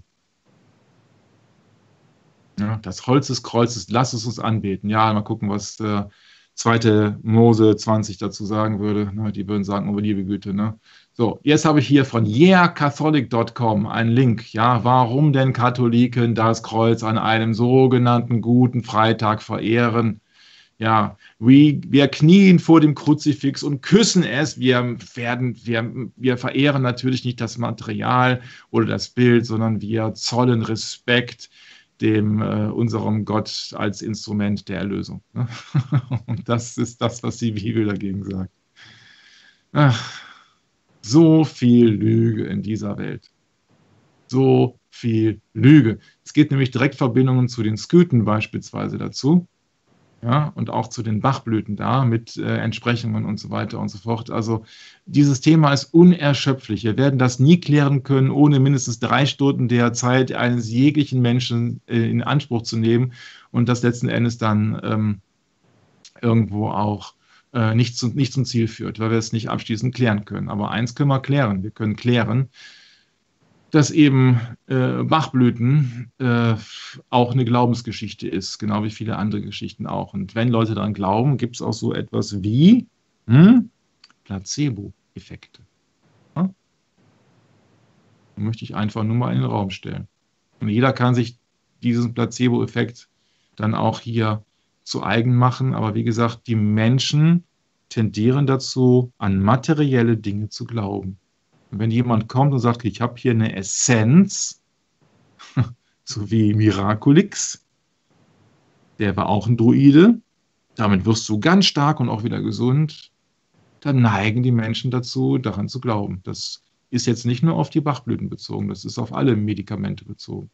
Ja, das Holz des Kreuzes, lass es uns anbeten. Ja, mal gucken, was 2. Mose 20 dazu sagen würde. Na, die würden sagen, oh liebe Güte. Ne? So, jetzt habe ich hier von yeahcatholic.com einen Link. Ja, warum denn Katholiken das Kreuz an einem sogenannten guten Freitag verehren? Ja, wir knien vor dem Kruzifix und küssen es. Wir verehren natürlich nicht das Material oder das Bild, sondern wir zollen Respekt unserem Gott als Instrument der Erlösung. Und das ist das, was die Bibel dagegen sagt. Ach, so viel Lüge in dieser Welt. So viel Lüge. Es gibt nämlich Direktverbindungen zu den Sküten beispielsweise dazu. Ja, und auch zu den Bachblüten da mit Entsprechungen und so weiter und so fort. Also dieses Thema ist unerschöpflich. Wir werden das nie klären können, ohne mindestens 3 Stunden der Zeit eines jeglichen Menschen in Anspruch zu nehmen und das letzten Endes dann irgendwo auch nicht zum Ziel führt, weil wir es nicht abschließend klären können. Aber eins können wir klären. Wir können klären, dass eben Bachblüten auch eine Glaubensgeschichte ist, genau wie viele andere Geschichten auch. Und wenn Leute daran glauben, gibt es auch so etwas wie Placebo-Effekte. Ja? Die möchte ich einfach nur mal in den Raum stellen. Und jeder kann sich diesen Placebo-Effekt dann auch hier zu eigen machen. Aber wie gesagt, die Menschen tendieren dazu, an materielle Dinge zu glauben. Und wenn jemand kommt und sagt, ich habe hier eine Essenz, so wie Miraculix, der war auch ein Druide, damit wirst du ganz stark und auch wieder gesund, dann neigen die Menschen dazu, daran zu glauben. Das Ist jetzt nicht nur auf die Bachblüten bezogen, das ist auf alle Medikamente bezogen.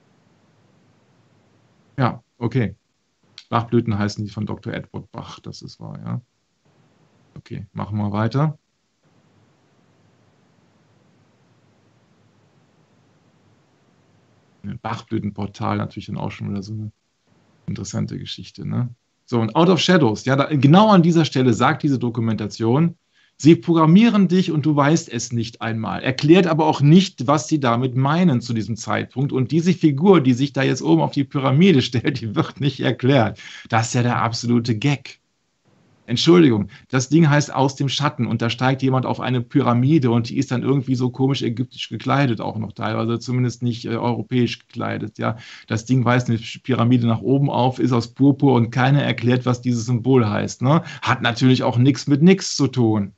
Ja, okay. Bachblüten heißen die von Dr. Edward Bach, das ist wahr, ja. Okay, machen wir weiter. Bachblütenportal natürlich dann auch schon wieder so eine interessante Geschichte, ne? So, und Out of Shadows, ja, genau an dieser Stelle sagt diese Dokumentation, sie programmieren dich und du weißt es nicht einmal. Erklärt aber auch nicht, was sie damit meinen zu diesem Zeitpunkt. Und diese Figur, die sich da jetzt oben auf die Pyramide stellt, die wird nicht erklärt. Das ist ja der absolute Gag. Entschuldigung, das Ding heißt Aus dem Schatten und da steigt jemand auf eine Pyramide und die ist dann irgendwie so komisch ägyptisch gekleidet, auch noch teilweise, zumindest nicht europäisch gekleidet. Ja. Das Ding weist eine Pyramide nach oben auf, ist aus Purpur und keiner erklärt, was dieses Symbol heißt. Ne? Hat natürlich auch nichts mit nichts zu tun.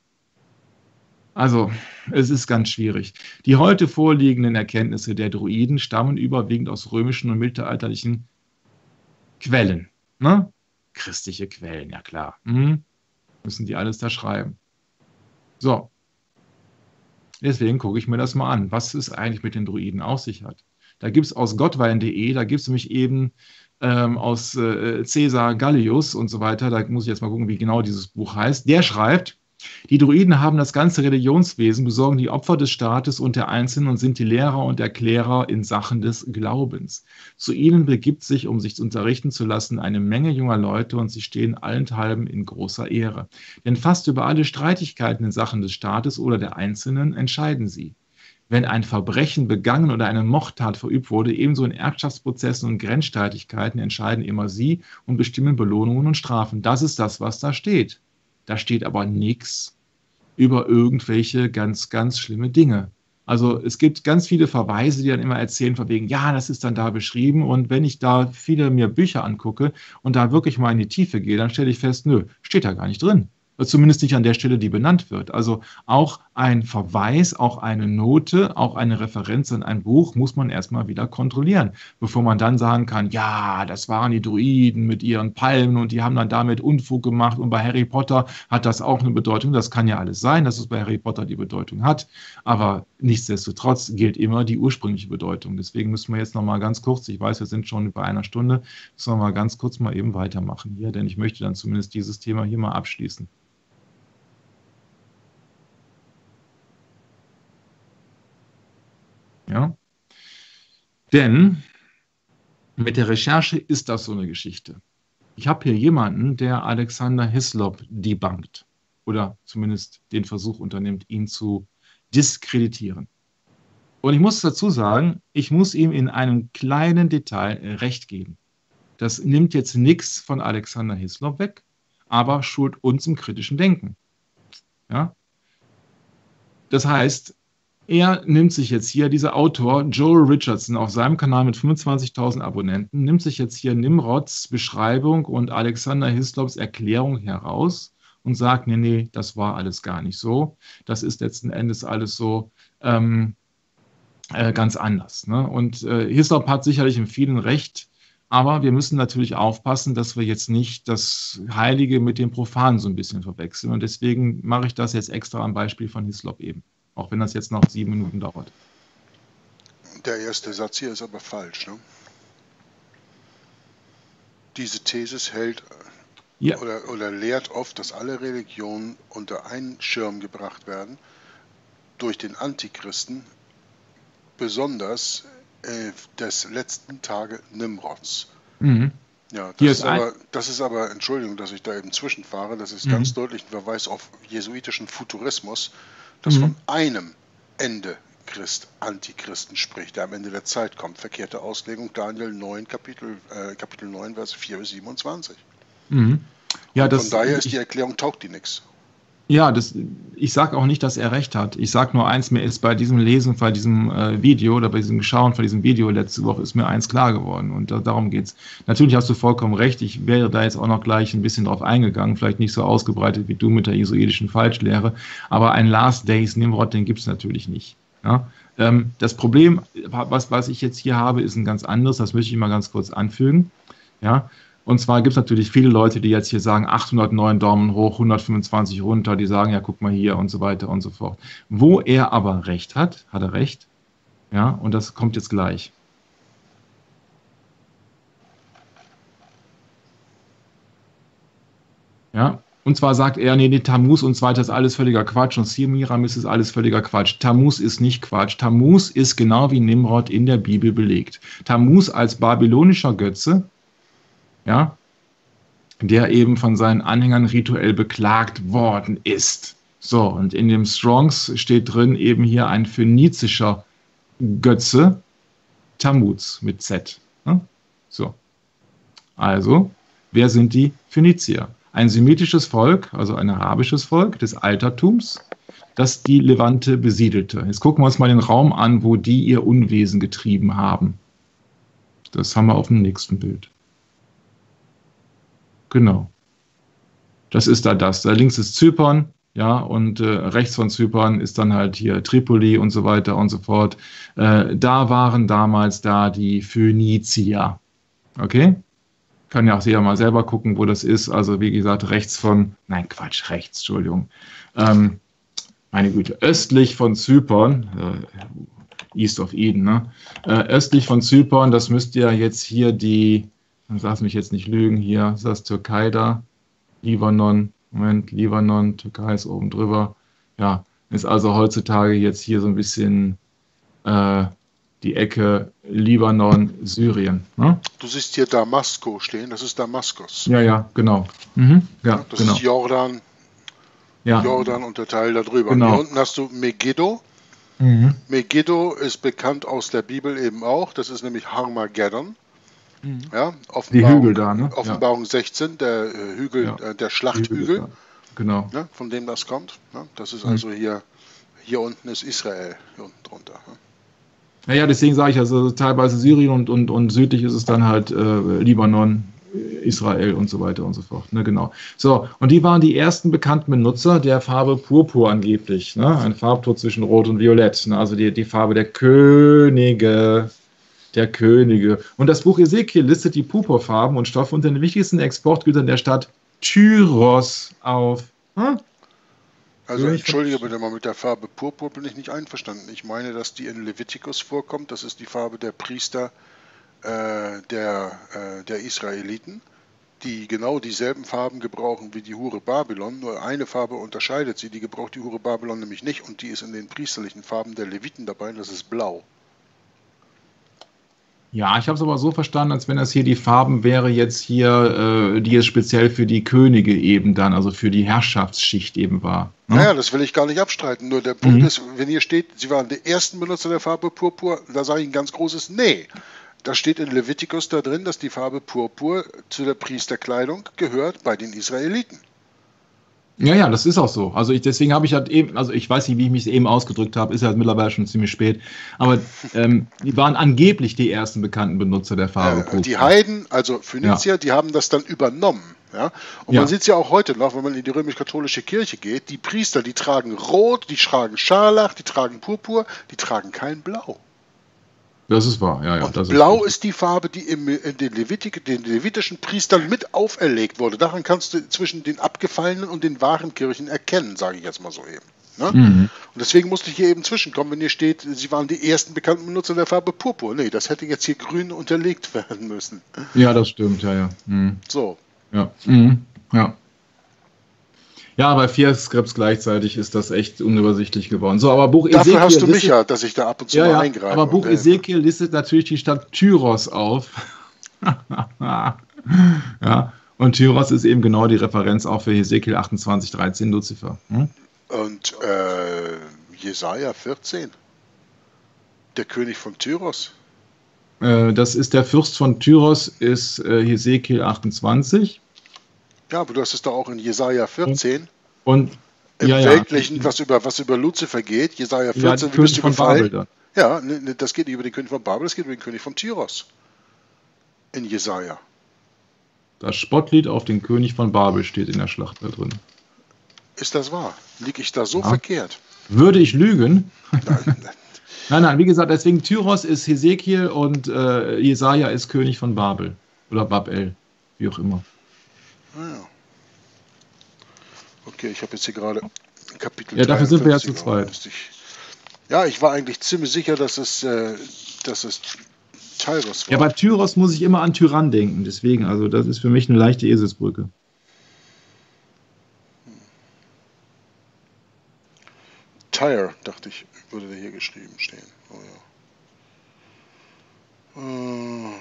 Also, es ist ganz schwierig. Die heute vorliegenden Erkenntnisse der Druiden stammen überwiegend aus römischen und mittelalterlichen Quellen. Ne? Christliche Quellen, ja klar. Müssen die alles da schreiben. So. Deswegen gucke ich mir das mal an, was es eigentlich mit den Druiden auf sich hat. Da gibt es aus gottwein.de, da gibt es nämlich eben aus Caesar Gallius und so weiter, da muss ich jetzt mal gucken, wie genau dieses Buch heißt. Der schreibt, die Druiden haben das ganze Religionswesen, besorgen die Opfer des Staates und der Einzelnen und sind die Lehrer und Erklärer in Sachen des Glaubens. Zu ihnen begibt sich, um sich unterrichten zu lassen, eine Menge junger Leute und sie stehen allenthalben in großer Ehre. Denn fast über alle Streitigkeiten in Sachen des Staates oder der Einzelnen entscheiden sie. Wenn ein Verbrechen begangen oder eine Mordtat verübt wurde, ebenso in Erbschaftsprozessen und Grenzstreitigkeiten entscheiden immer sie und bestimmen Belohnungen und Strafen. Das ist das, was da steht. Da steht aber nichts über irgendwelche ganz, ganz schlimme Dinge. Also es gibt ganz viele Verweise, die dann immer erzählen von wegen, ja, das ist dann da beschrieben. Und wenn ich da viele mir Bücher angucke und da wirklich mal in die Tiefe gehe, dann stelle ich fest, nö, steht da gar nicht drin. Zumindest nicht an der Stelle, die benannt wird. Also auch ein Verweis, auch eine Note, auch eine Referenz in ein Buch muss man erstmal wieder kontrollieren, bevor man dann sagen kann, ja, das waren die Druiden mit ihren Palmen und die haben dann damit Unfug gemacht und bei Harry Potter hat das auch eine Bedeutung. Das kann ja alles sein, dass es bei Harry Potter die Bedeutung hat, aber nichtsdestotrotz gilt immer die ursprüngliche Bedeutung. Deswegen müssen wir jetzt nochmal ganz kurz, ich weiß, wir sind schon bei einer Stunde, müssen wir mal ganz kurz mal eben weitermachen hier, denn ich möchte dann zumindest dieses Thema hier mal abschließen. Ja? Denn mit der Recherche ist das so eine Geschichte. Ich habe hier jemanden, der Alexander Hislop debunkt oder zumindest den Versuch unternimmt, ihn zu diskreditieren. Und ich muss dazu sagen, ich muss ihm in einem kleinen Detail recht geben. Das nimmt jetzt nichts von Alexander Hislop weg, aber schult uns im kritischen Denken. Ja? Das heißt, er nimmt sich jetzt hier, dieser Autor, Joel Richardson, auf seinem Kanal mit 25.000 Abonnenten, nimmt sich jetzt hier Nimrods Beschreibung und Alexander Hislops Erklärung heraus und sagt, nee, nee, das war alles gar nicht so. Das ist letzten Endes alles so ganz anders. Ne? Und Hislop hat sicherlich in vielen recht, aber wir müssen natürlich aufpassen, dass wir jetzt nicht das Heilige mit dem Profanen so ein bisschen verwechseln. Und deswegen mache ich das jetzt extra am Beispiel von Hislop eben. Auch wenn das jetzt noch 7 Minuten dauert. Der erste Satz hier ist aber falsch. Ne? Diese These hält oder lehrt oft, dass alle Religionen unter einen Schirm gebracht werden durch den Antichristen, besonders des letzten Tage Nimrods. Mhm. Ja, das ist aber, Entschuldigung, dass ich da eben zwischenfahre, das ist ganz deutlich ein Verweis auf jesuitischen Futurismus, das von einem Ende Antichristen spricht, der am Ende der Zeit kommt. Verkehrte Auslegung, Daniel 9, Kapitel 9, Vers 4 bis 27. Ja, von daher ist die Erklärung, taugt die nichts. Ja, ich sage auch nicht, dass er recht hat. Ich sage nur eins, mir ist bei diesem Lesen, bei diesem Video oder bei diesem Schauen von diesem Video letzte Woche ist mir eins klar geworden und darum geht's. Natürlich hast du vollkommen recht, ich wäre da jetzt auch noch gleich ein bisschen drauf eingegangen, vielleicht nicht so ausgebreitet wie du mit der jesuitischen Falschlehre, aber ein Last Days Nimrod, den gibt es natürlich nicht. Ja? Das Problem, was ich jetzt hier habe, ist ein ganz anderes, das möchte ich mal ganz kurz anfügen. Ja? Und zwar gibt es natürlich viele Leute, die jetzt hier sagen, 809 Daumen hoch, 125 runter, die sagen, ja, guck mal hier und so weiter und so fort. Wo er aber recht hat er recht. Ja, und das kommt jetzt gleich. Ja, und zwar sagt er, nee, Tammuz und so weiter ist alles völliger Quatsch und Semiramis ist alles völliger Quatsch. Tammuz ist nicht Quatsch. Tammuz ist genau wie Nimrod in der Bibel belegt. Tammuz als babylonischer Götze, ja, der eben von seinen Anhängern rituell beklagt worden ist. So, und in dem Strongs steht drin eben hier ein phönizischer Götze, Tammuz mit Z. Ne? So, also, wer sind die Phönizier? Ein semitisches Volk, also ein arabisches Volk des Altertums, das die Levante besiedelte. Jetzt gucken wir uns mal den Raum an, wo die ihr Unwesen getrieben haben. Das haben wir auf dem nächsten Bild. Genau. Das ist da das. Da links ist Zypern, ja, und rechts von Zypern ist dann halt hier Tripoli und so weiter und so fort. Da waren damals die Phönizier. Okay? Kann ja auch jeder mal selber gucken, wo das ist. Also wie gesagt, Entschuldigung. Meine Güte, östlich von Zypern, East of Eden, ne? Östlich von Zypern, das müsste ja jetzt hier lass mich jetzt nicht lügen, hier ist das Türkei da, Libanon, Türkei ist oben drüber. Ja, ist also heutzutage jetzt hier so ein bisschen die Ecke Libanon, Syrien. Ne? Du siehst hier Damasko stehen, das ist Damaskus. Ja, genau. Ja, das genau. ist Jordan. Ja. Jordan und der Teil da drüber. Genau. Hier unten hast du Megiddo. Megiddo ist bekannt aus der Bibel eben auch. Das ist nämlich Harmageddon. Ja, die Hügel da, ne? Offenbarung 16, der Hügel, der Schlachthügel. Genau. Ne, von dem das kommt. Ne? Das ist also hier unten ist Israel, hier unten drunter. Ne? Ja, deswegen sage ich also teilweise Syrien und südlich ist es dann halt Libanon, Israel und so weiter und so fort. Ne, genau. So, und die waren die ersten bekannten Benutzer der Farbe Purpur angeblich. Ne? Ein Farbton zwischen Rot und Violett. Ne? Also die Farbe der Könige. Und das Buch Ezekiel listet die Purpurfarben und Stoffe unter den wichtigsten Exportgütern der Stadt Tyros auf. Also entschuldige bitte mal, mit der Farbe Purpur bin ich nicht einverstanden. Ich meine, dass die in Levitikus vorkommt. Das ist die Farbe der Priester der Israeliten, die genau dieselben Farben gebrauchen wie die Hure Babylon. Nur eine Farbe unterscheidet sie. Die gebraucht die Hure Babylon nämlich nicht und die ist in den priesterlichen Farben der Leviten dabei und das ist blau. Ja, ich habe es aber so verstanden, als wenn das hier die Farben wäre jetzt hier, die es speziell für die Könige eben dann, also für die Herrschaftsschicht eben war. Ne? Naja, das will ich gar nicht abstreiten. Nur der Punkt ist, wenn hier steht, sie waren die ersten Benutzer der Farbe Purpur, da sage ich ein ganz großes Nee. Da steht in Levitikus da drin, dass die Farbe Purpur zu der Priesterkleidung gehört bei den Israeliten. Ja, das ist auch so. Also deswegen habe ich halt eben, also ich weiß nicht, wie ich mich eben ausgedrückt habe, ist halt mittlerweile schon ziemlich spät, aber die waren angeblich die ersten bekannten Benutzer der Farbe Purpur. Die Heiden, also Phönizier, die haben das dann übernommen. Ja? Und man sieht es ja auch heute noch, wenn man in die römisch-katholische Kirche geht, die Priester, die tragen Rot, die tragen Scharlach, die tragen Purpur, die tragen kein Blau. Das ist wahr, ja. Und Blau ist die Farbe, die in den levitischen Priestern mit auferlegt wurde. Daran kannst du zwischen den abgefallenen und den wahren Kirchen erkennen, sage ich jetzt mal so eben. Ne? Und deswegen musste ich hier eben zwischenkommen, wenn hier steht, sie waren die ersten bekannten Benutzer der Farbe Purpur. Nee, das hätte jetzt hier grün unterlegt werden müssen. Ja, das stimmt, ja. So. Ja. Ja, bei 4 Skripts gleichzeitig ist das echt unübersichtlich geworden. So, aber Buch Dafür Ezekiel hast du mich ja, dass ich da ab und zu mal eingreife. Aber Buch Ezekiel listet natürlich die Stadt Tyros auf. Ja, und Tyros ist eben genau die Referenz auch für Ezekiel 28,13 Luzifer. Und Jesaja 14, der König von Tyros. Das ist der Fürst von Tyros, ist Ezekiel 28. Ja, aber du hast es doch auch in Jesaja 14. Und im Weltlichen, was über Luzifer geht. Jesaja 14, wie bist du gefallen? Ja, das geht nicht über den König von Babel, das geht über den König von Tyros. In Jesaja. Das Spottlied auf den König von Babel steht in der Schlacht da drin. Ist das wahr? Liege ich da so verkehrt? Würde ich lügen? Nein, wie gesagt, deswegen Tyros ist Hesekiel und Jesaja ist König von Babel. Oder Babel. wie auch immer. Ja. Okay, ich habe jetzt hier gerade Kapitel Ja, dafür sind wir ja zu 53 zweit. Ja, ich war eigentlich ziemlich sicher, dass es Tyros Ja, war. bei Tyros muss ich immer an Tyrann denken, deswegen, also das ist für mich eine leichte Eselsbrücke. Tyre, dachte ich, würde da hier geschrieben stehen. Oh ja.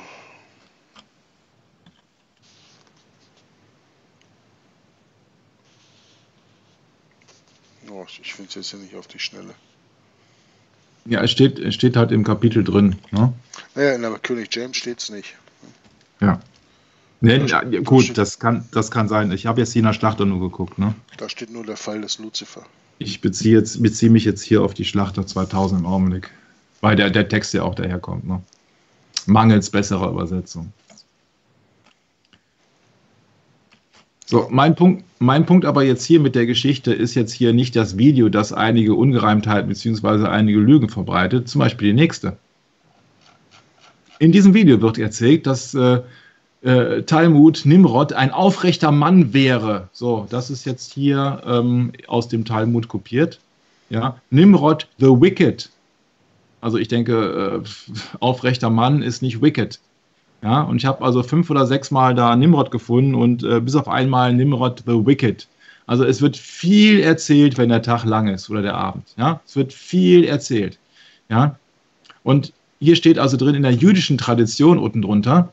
Oh, ich finde es jetzt hier nicht auf die Schnelle. Ja, es steht halt im Kapitel drin. Ne? Naja, in der König James steht es nicht. Ja. Nee, ja, gut, das kann sein. Ich habe jetzt hier in der Schlachter nur geguckt. Ne? Da steht nur der Fall des Luzifer. Ich beziehe mich jetzt hier auf die Schlachter 2000 im Augenblick, weil der Text ja auch daherkommt. Ne? Mangels besserer Übersetzung. So, mein Punkt aber jetzt hier mit der Geschichte ist jetzt hier nicht das Video, das einige Ungereimtheiten bzw. einige Lügen verbreitet, zum Beispiel die nächste. In diesem Video wird erzählt, dass Talmud Nimrod ein aufrechter Mann wäre. So, das ist jetzt hier aus dem Talmud kopiert. Ja, Nimrod the Wicked. Also ich denke, aufrechter Mann ist nicht wicked. Ja, und ich habe also 5 oder 6 Mal da Nimrod gefunden und bis auf einmal Nimrod the Wicked. Also es wird viel erzählt, wenn der Tag lang ist oder der Abend. Ja, es wird viel erzählt. Ja, und hier steht also drin in der jüdischen Tradition unten drunter.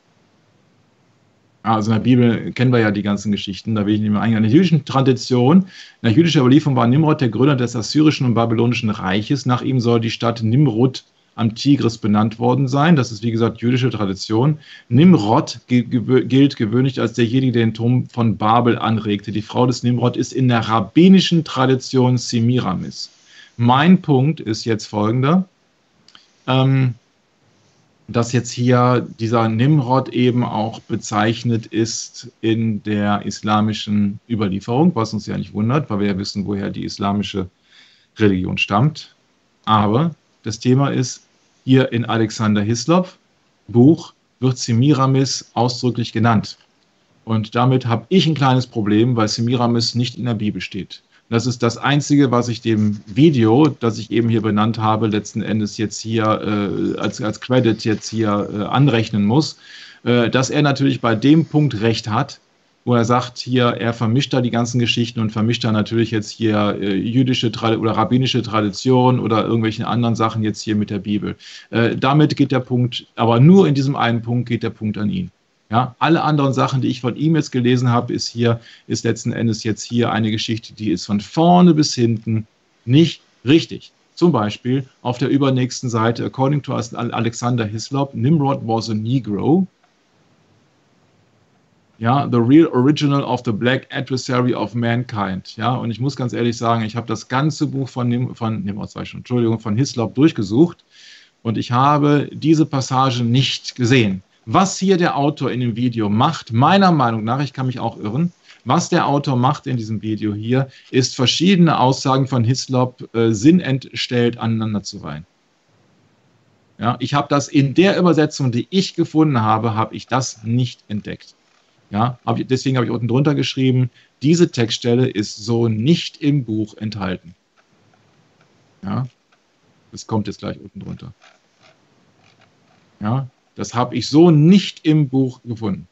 Also in der Bibel kennen wir ja die ganzen Geschichten, da will ich nicht mehr eingehen. In der jüdischen Tradition, in der jüdischen Überlieferung war Nimrod der Gründer des assyrischen und babylonischen Reiches. Nach ihm soll die Stadt Nimrud am Tigris benannt worden sein. Das ist, wie gesagt, jüdische Tradition. Nimrod gilt gewöhnlich als derjenige, der den Turm von Babel anregte. Die Frau des Nimrod ist in der rabbinischen Tradition Semiramis. Mein Punkt ist jetzt folgender, dass jetzt hier dieser Nimrod eben auch bezeichnet ist in der islamischen Überlieferung, was uns ja nicht wundert, weil wir ja wissen, woher die islamische Religion stammt. Aber das Thema ist, hier in Alexander Hislop Buch wird Semiramis ausdrücklich genannt. Und damit habe ich ein kleines Problem, weil Semiramis nicht in der Bibel steht. Das ist das Einzige, was ich dem Video, das ich eben hier benannt habe, letzten Endes jetzt hier als Credit jetzt hier anrechnen muss, dass er natürlich bei dem Punkt recht hat, wo er sagt, hier, er vermischt da die ganzen Geschichten und vermischt da natürlich jetzt hier jüdische oder rabbinische Tradition oder irgendwelchen anderen Sachen jetzt hier mit der Bibel. Damit geht der Punkt, aber nur in diesem einen Punkt geht der Punkt an ihn. Ja, alle anderen Sachen, die ich von ihm jetzt gelesen habe, ist letzten Endes jetzt hier eine Geschichte, die ist von vorne bis hinten nicht richtig. Zum Beispiel auf der übernächsten Seite, according to Alexander Hislop, Nimrod was a Negro. Ja, the real original of the black adversary of mankind. Ja, und ich muss ganz ehrlich sagen, ich habe das ganze Buch von Hislop durchgesucht und ich habe diese Passage nicht gesehen. Was hier der Autor in dem Video macht, meiner Meinung nach, ich kann mich auch irren, was der Autor macht in diesem Video hier, ist verschiedene Aussagen von Hislop sinnentstellt aneinander zu reihen. Ja, ich habe das in der Übersetzung, die ich gefunden habe, habe ich das nicht entdeckt. Ja, deswegen habe ich unten drunter geschrieben, diese Textstelle ist so nicht im Buch enthalten. Ja, das kommt jetzt gleich unten drunter. Ja, das habe ich so nicht im Buch gefunden.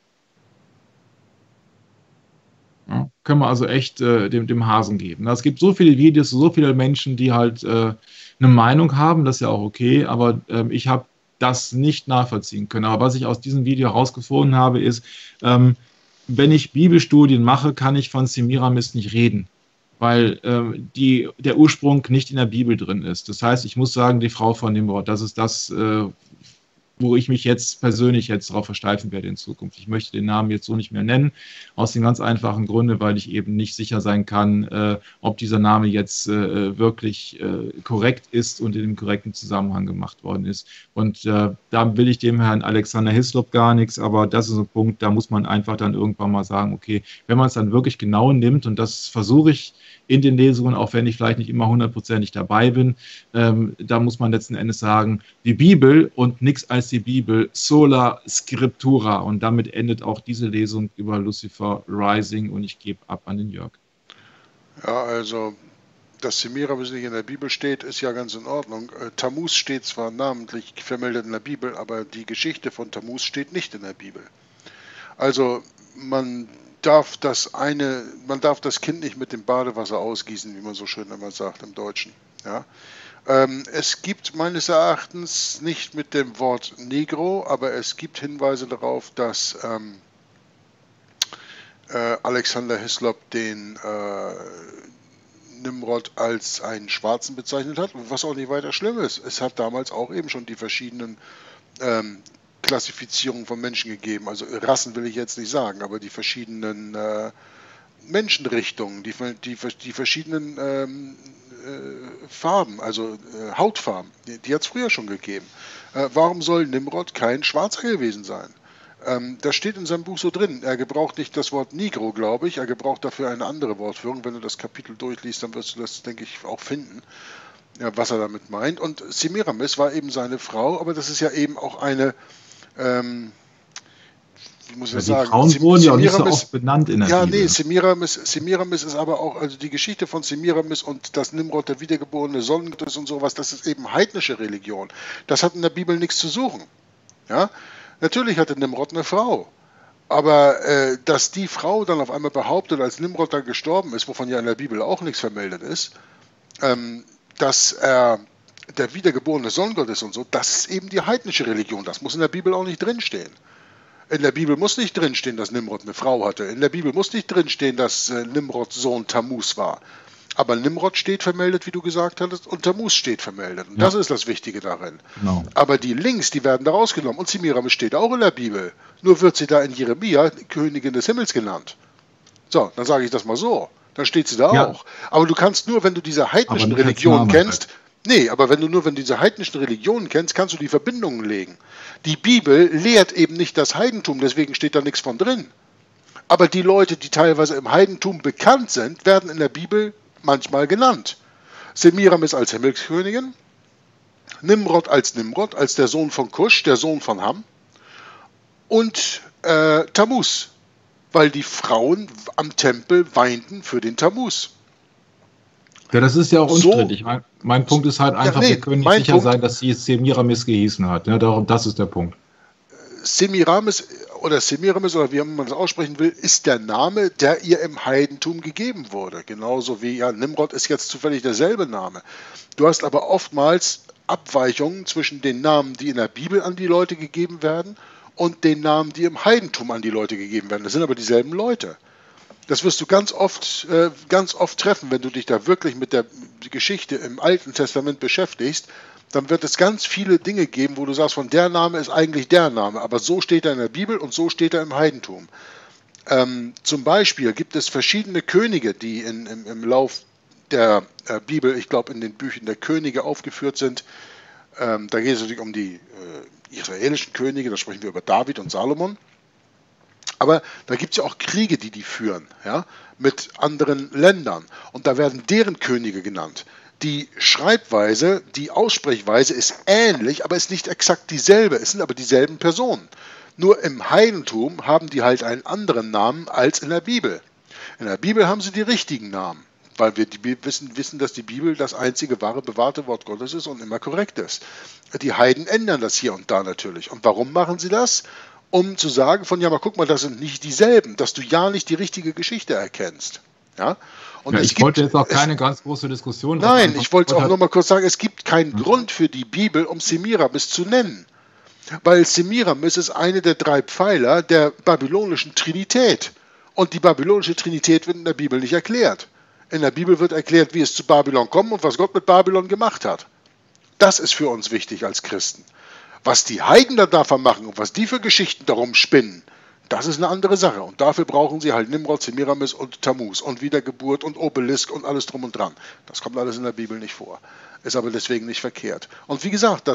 Ja, können wir also echt dem Hasen geben. Es gibt so viele Videos, so viele Menschen, die halt eine Meinung haben, das ist ja auch okay, aber ich habe das nicht nachvollziehen können. Aber was ich aus diesem Video herausgefunden habe, ist, wenn ich Bibelstudien mache, kann ich von Semiramis nicht reden, weil der Ursprung nicht in der Bibel drin ist. Das heißt, ich muss sagen, die Frau von Nimrod, das ist das, wo ich mich jetzt persönlich darauf versteifen werde in Zukunft. Ich möchte den Namen jetzt so nicht mehr nennen, aus dem ganz einfachen Grunde, weil ich eben nicht sicher sein kann, ob dieser Name jetzt wirklich korrekt ist und in dem korrekten Zusammenhang gemacht worden ist. Und da will ich dem Herrn Alexander Hislop gar nichts, aber das ist ein Punkt, da muss man einfach dann irgendwann mal sagen, okay, wenn man es dann wirklich genau nimmt, und das versuche ich in den Lesungen, auch wenn ich vielleicht nicht immer hundertprozentig dabei bin, da muss man letzten Endes sagen, die Bibel und nichts als heißt die Bibel Sola Scriptura und damit endet auch diese Lesung über Lucifer Rising und ich gebe ab an den Jörg. Ja, also, dass Semiramis nicht in der Bibel steht, ist ja ganz in Ordnung. Tammuz steht zwar namentlich vermeldet in der Bibel, aber die Geschichte von Tammuz steht nicht in der Bibel. Also, man darf das Kind nicht mit dem Badewasser ausgießen, wie man so schön immer sagt im Deutschen. Ja? Es gibt meines Erachtens nicht mit dem Wort Negro, aber es gibt Hinweise darauf, dass Alexander Hislop den Nimrod als einen Schwarzen bezeichnet hat, was auch nicht weiter schlimm ist. Es hat damals auch eben schon die verschiedenen Klassifizierungen von Menschen gegeben. Also Rassen will ich jetzt nicht sagen, aber die verschiedenen Menschenrichtungen, die verschiedenen Farben, also Hautfarben, die hat es früher schon gegeben. Warum soll Nimrod kein Schwarzer gewesen sein? Das steht in seinem Buch so drin. Er gebraucht nicht das Wort Negro, glaube ich. Er gebraucht dafür eine andere Wortführung. Wenn du das Kapitel durchliest, dann wirst du das, denke ich, auch finden, ja, was er damit meint. Und Semiramis war eben seine Frau, aber das ist ja eben auch eine, wie muss ich das sagen? Die Frauen wurden ja auch nicht so oft benannt in der Bibel. Ja, nee, Semiramis ist aber auch, also die Geschichte von Semiramis und das Nimrod, der wiedergeborene Sonnengott ist und sowas, das ist eben heidnische Religion. Das hat in der Bibel nichts zu suchen. Ja? Natürlich hatte Nimrod eine Frau, aber dass die Frau dann auf einmal behauptet, als Nimrod dann gestorben ist, wovon ja in der Bibel auch nichts vermeldet ist, dass er der wiedergeborene Sonnengott ist und so, das ist eben die heidnische Religion. Das muss in der Bibel auch nicht drinstehen. In der Bibel muss nicht drinstehen, dass Nimrod eine Frau hatte. In der Bibel muss nicht drinstehen, dass Nimrods Sohn Tammuz war. Aber Nimrod steht vermeldet, wie du gesagt hattest, und Tammuz steht vermeldet. Und das ist das Wichtige darin. Genau. Aber die Links, die werden da rausgenommen. Und Semiramis steht auch in der Bibel. Nur wird sie da in Jeremia Königin des Himmels genannt. So, dann sage ich das mal so. Dann steht sie da auch. Aber du kannst nur, wenn du diese heidnischen Religionen kennst, aber wenn du diese heidnischen Religionen kennst, kannst du die Verbindungen legen. Die Bibel lehrt eben nicht das Heidentum, deswegen steht da nichts von drin. Aber die Leute, die teilweise im Heidentum bekannt sind, werden in der Bibel manchmal genannt. Semiramis als Himmelskönigin, Nimrod, als der Sohn von Kusch, der Sohn von Ham, und Tammuz, weil die Frauen am Tempel weinten für den Tammuz. Ja, das ist ja auch unstrittig. Mein Punkt ist halt einfach, wir können nicht sicher sein, dass sie jetzt Semiramis gehießen hat. Ja, das ist der Punkt. Semiramis oder wie man das aussprechen will, ist der Name, der ihr im Heidentum gegeben wurde. Genauso wie Nimrod ist jetzt zufällig derselbe Name. Du hast aber oftmals Abweichungen zwischen den Namen, die in der Bibel an die Leute gegeben werden, und den Namen, die im Heidentum an die Leute gegeben werden. Das sind aber dieselben Leute. Das wirst du ganz oft treffen, wenn du dich da wirklich mit der Geschichte im Alten Testament beschäftigst. Dann wird es ganz viele Dinge geben, wo du sagst, von der Name ist eigentlich der Name, aber so steht er in der Bibel und so steht er im Heidentum. Zum Beispiel gibt es verschiedene Könige, die im Lauf der Bibel, ich glaube in den Büchern der Könige aufgeführt sind. Da geht es natürlich um die israelischen Könige, da sprechen wir über David und Salomon. Aber da gibt es ja auch Kriege, die führen, ja, mit anderen Ländern. Und da werden deren Könige genannt. Die Schreibweise, die Aussprechweise ist ähnlich, aber ist nicht exakt dieselbe. Es sind aber dieselben Personen. Nur im Heidentum haben die halt einen anderen Namen als in der Bibel. In der Bibel haben sie die richtigen Namen, weil wir wissen, dass die Bibel das einzige wahre, bewahrte Wort Gottes ist und immer korrekt ist. Die Heiden ändern das hier und da natürlich. Und warum machen sie das? Um zu sagen aber guck mal, das sind nicht dieselben, dass du ja nicht die richtige Geschichte erkennst. Ja? Und ich wollte jetzt auch keine ganz große Diskussion. Nein, ich wollte es auch nur mal kurz sagen, es gibt keinen Grund für die Bibel, um Semiramis zu nennen. Weil Semiramis ist eine der 3 Pfeiler der babylonischen Trinität. Und die babylonische Trinität wird in der Bibel nicht erklärt. In der Bibel wird erklärt, wie es zu Babylon kommt und was Gott mit Babylon gemacht hat. Das ist für uns wichtig als Christen. Was die Heiden da davon machen und was die für Geschichten darum spinnen, das ist eine andere Sache. Und dafür brauchen sie halt Nimrod, Semiramis und Tammuz und Wiedergeburt und Obelisk und alles drum und dran. Das kommt alles in der Bibel nicht vor. Ist aber deswegen nicht verkehrt. Und wie gesagt, dass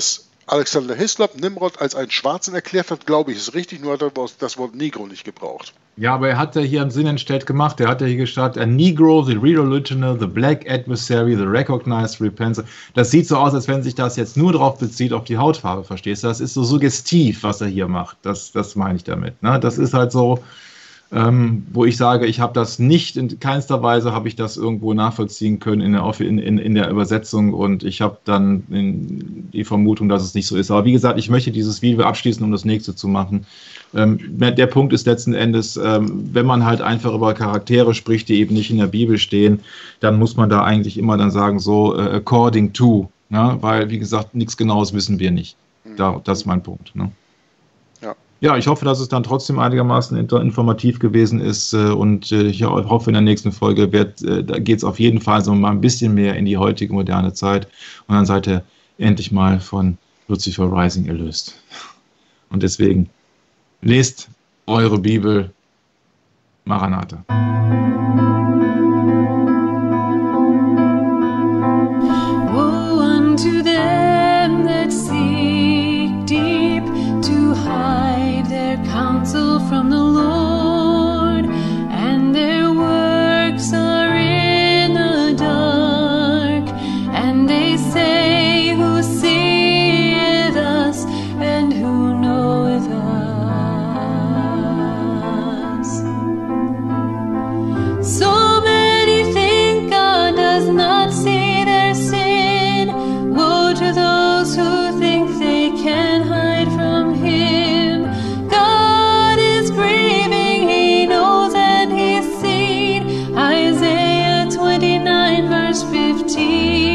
Alexander Hislop Nimrod als einen Schwarzen erklärt hat, glaube ich, ist richtig, nur hat er das Wort Negro nicht gebraucht. Ja, aber er hat ja hier einen Sinn entstellt gemacht. Er hat ja hier gestartet, a Negro, the real original, the black adversary, the recognized repenser. Das sieht so aus, als wenn sich das jetzt nur darauf bezieht, auf die Hautfarbe, verstehst du? Das ist so suggestiv, was er hier macht. Das meine ich damit. Ne? Das ist halt so, wo ich sage, ich habe das nicht, in keinster Weise habe ich das irgendwo nachvollziehen können in der Übersetzung, und ich habe dann die Vermutung, dass es nicht so ist. Aber wie gesagt, ich möchte dieses Video abschließen, um das nächste zu machen. Der Punkt ist letzten Endes, wenn man halt einfach über Charaktere spricht, die eben nicht in der Bibel stehen, dann muss man da eigentlich immer dann sagen, so according to, ne? Weil, wie gesagt, nichts Genaues wissen wir nicht. Das ist mein Punkt. Ne? Ja, ich hoffe, dass es dann trotzdem einigermaßen informativ gewesen ist, und ich hoffe, in der nächsten Folge da geht es auf jeden Fall so mal ein bisschen mehr in die heutige moderne Zeit, und dann seid ihr endlich mal von Lucifer Rising erlöst. Und deswegen lest eure Bibel. Maranatha. Woe unto them that seek deep to hide their counsel from the Lord, and their works are in the dark, and they say, who seeth us, and who knoweth us? So many think God does not see their sin. Woe to those who think they can hide from Him. God is grieving, He knows and He's seen. Isaiah 29 verse 15.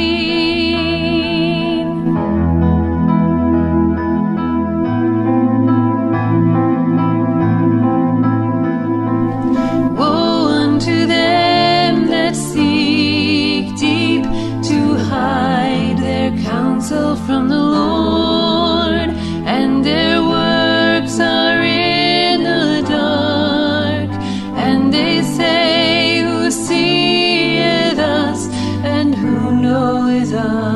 Woe unto them that seek deep to hide their counsel from the Lord, and their works are in the dark, and they say, who seeth us, and who knoweth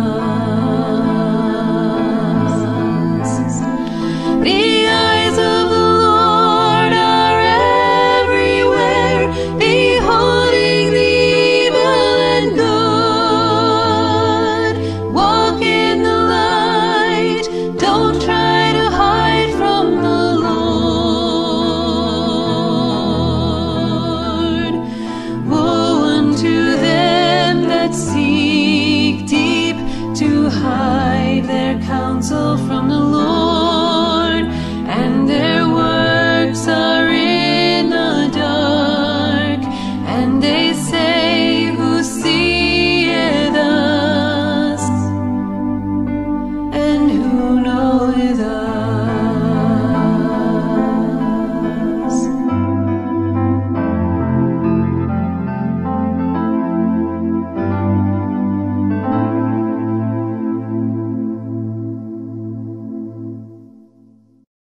us? The eyes of the Lord are everywhere, beholding the evil and good. Walk in the light, don't try to hide from the Lord. Woe unto them that seek deep to hide their counsel from the Lord, and their works are in the dark, and they say,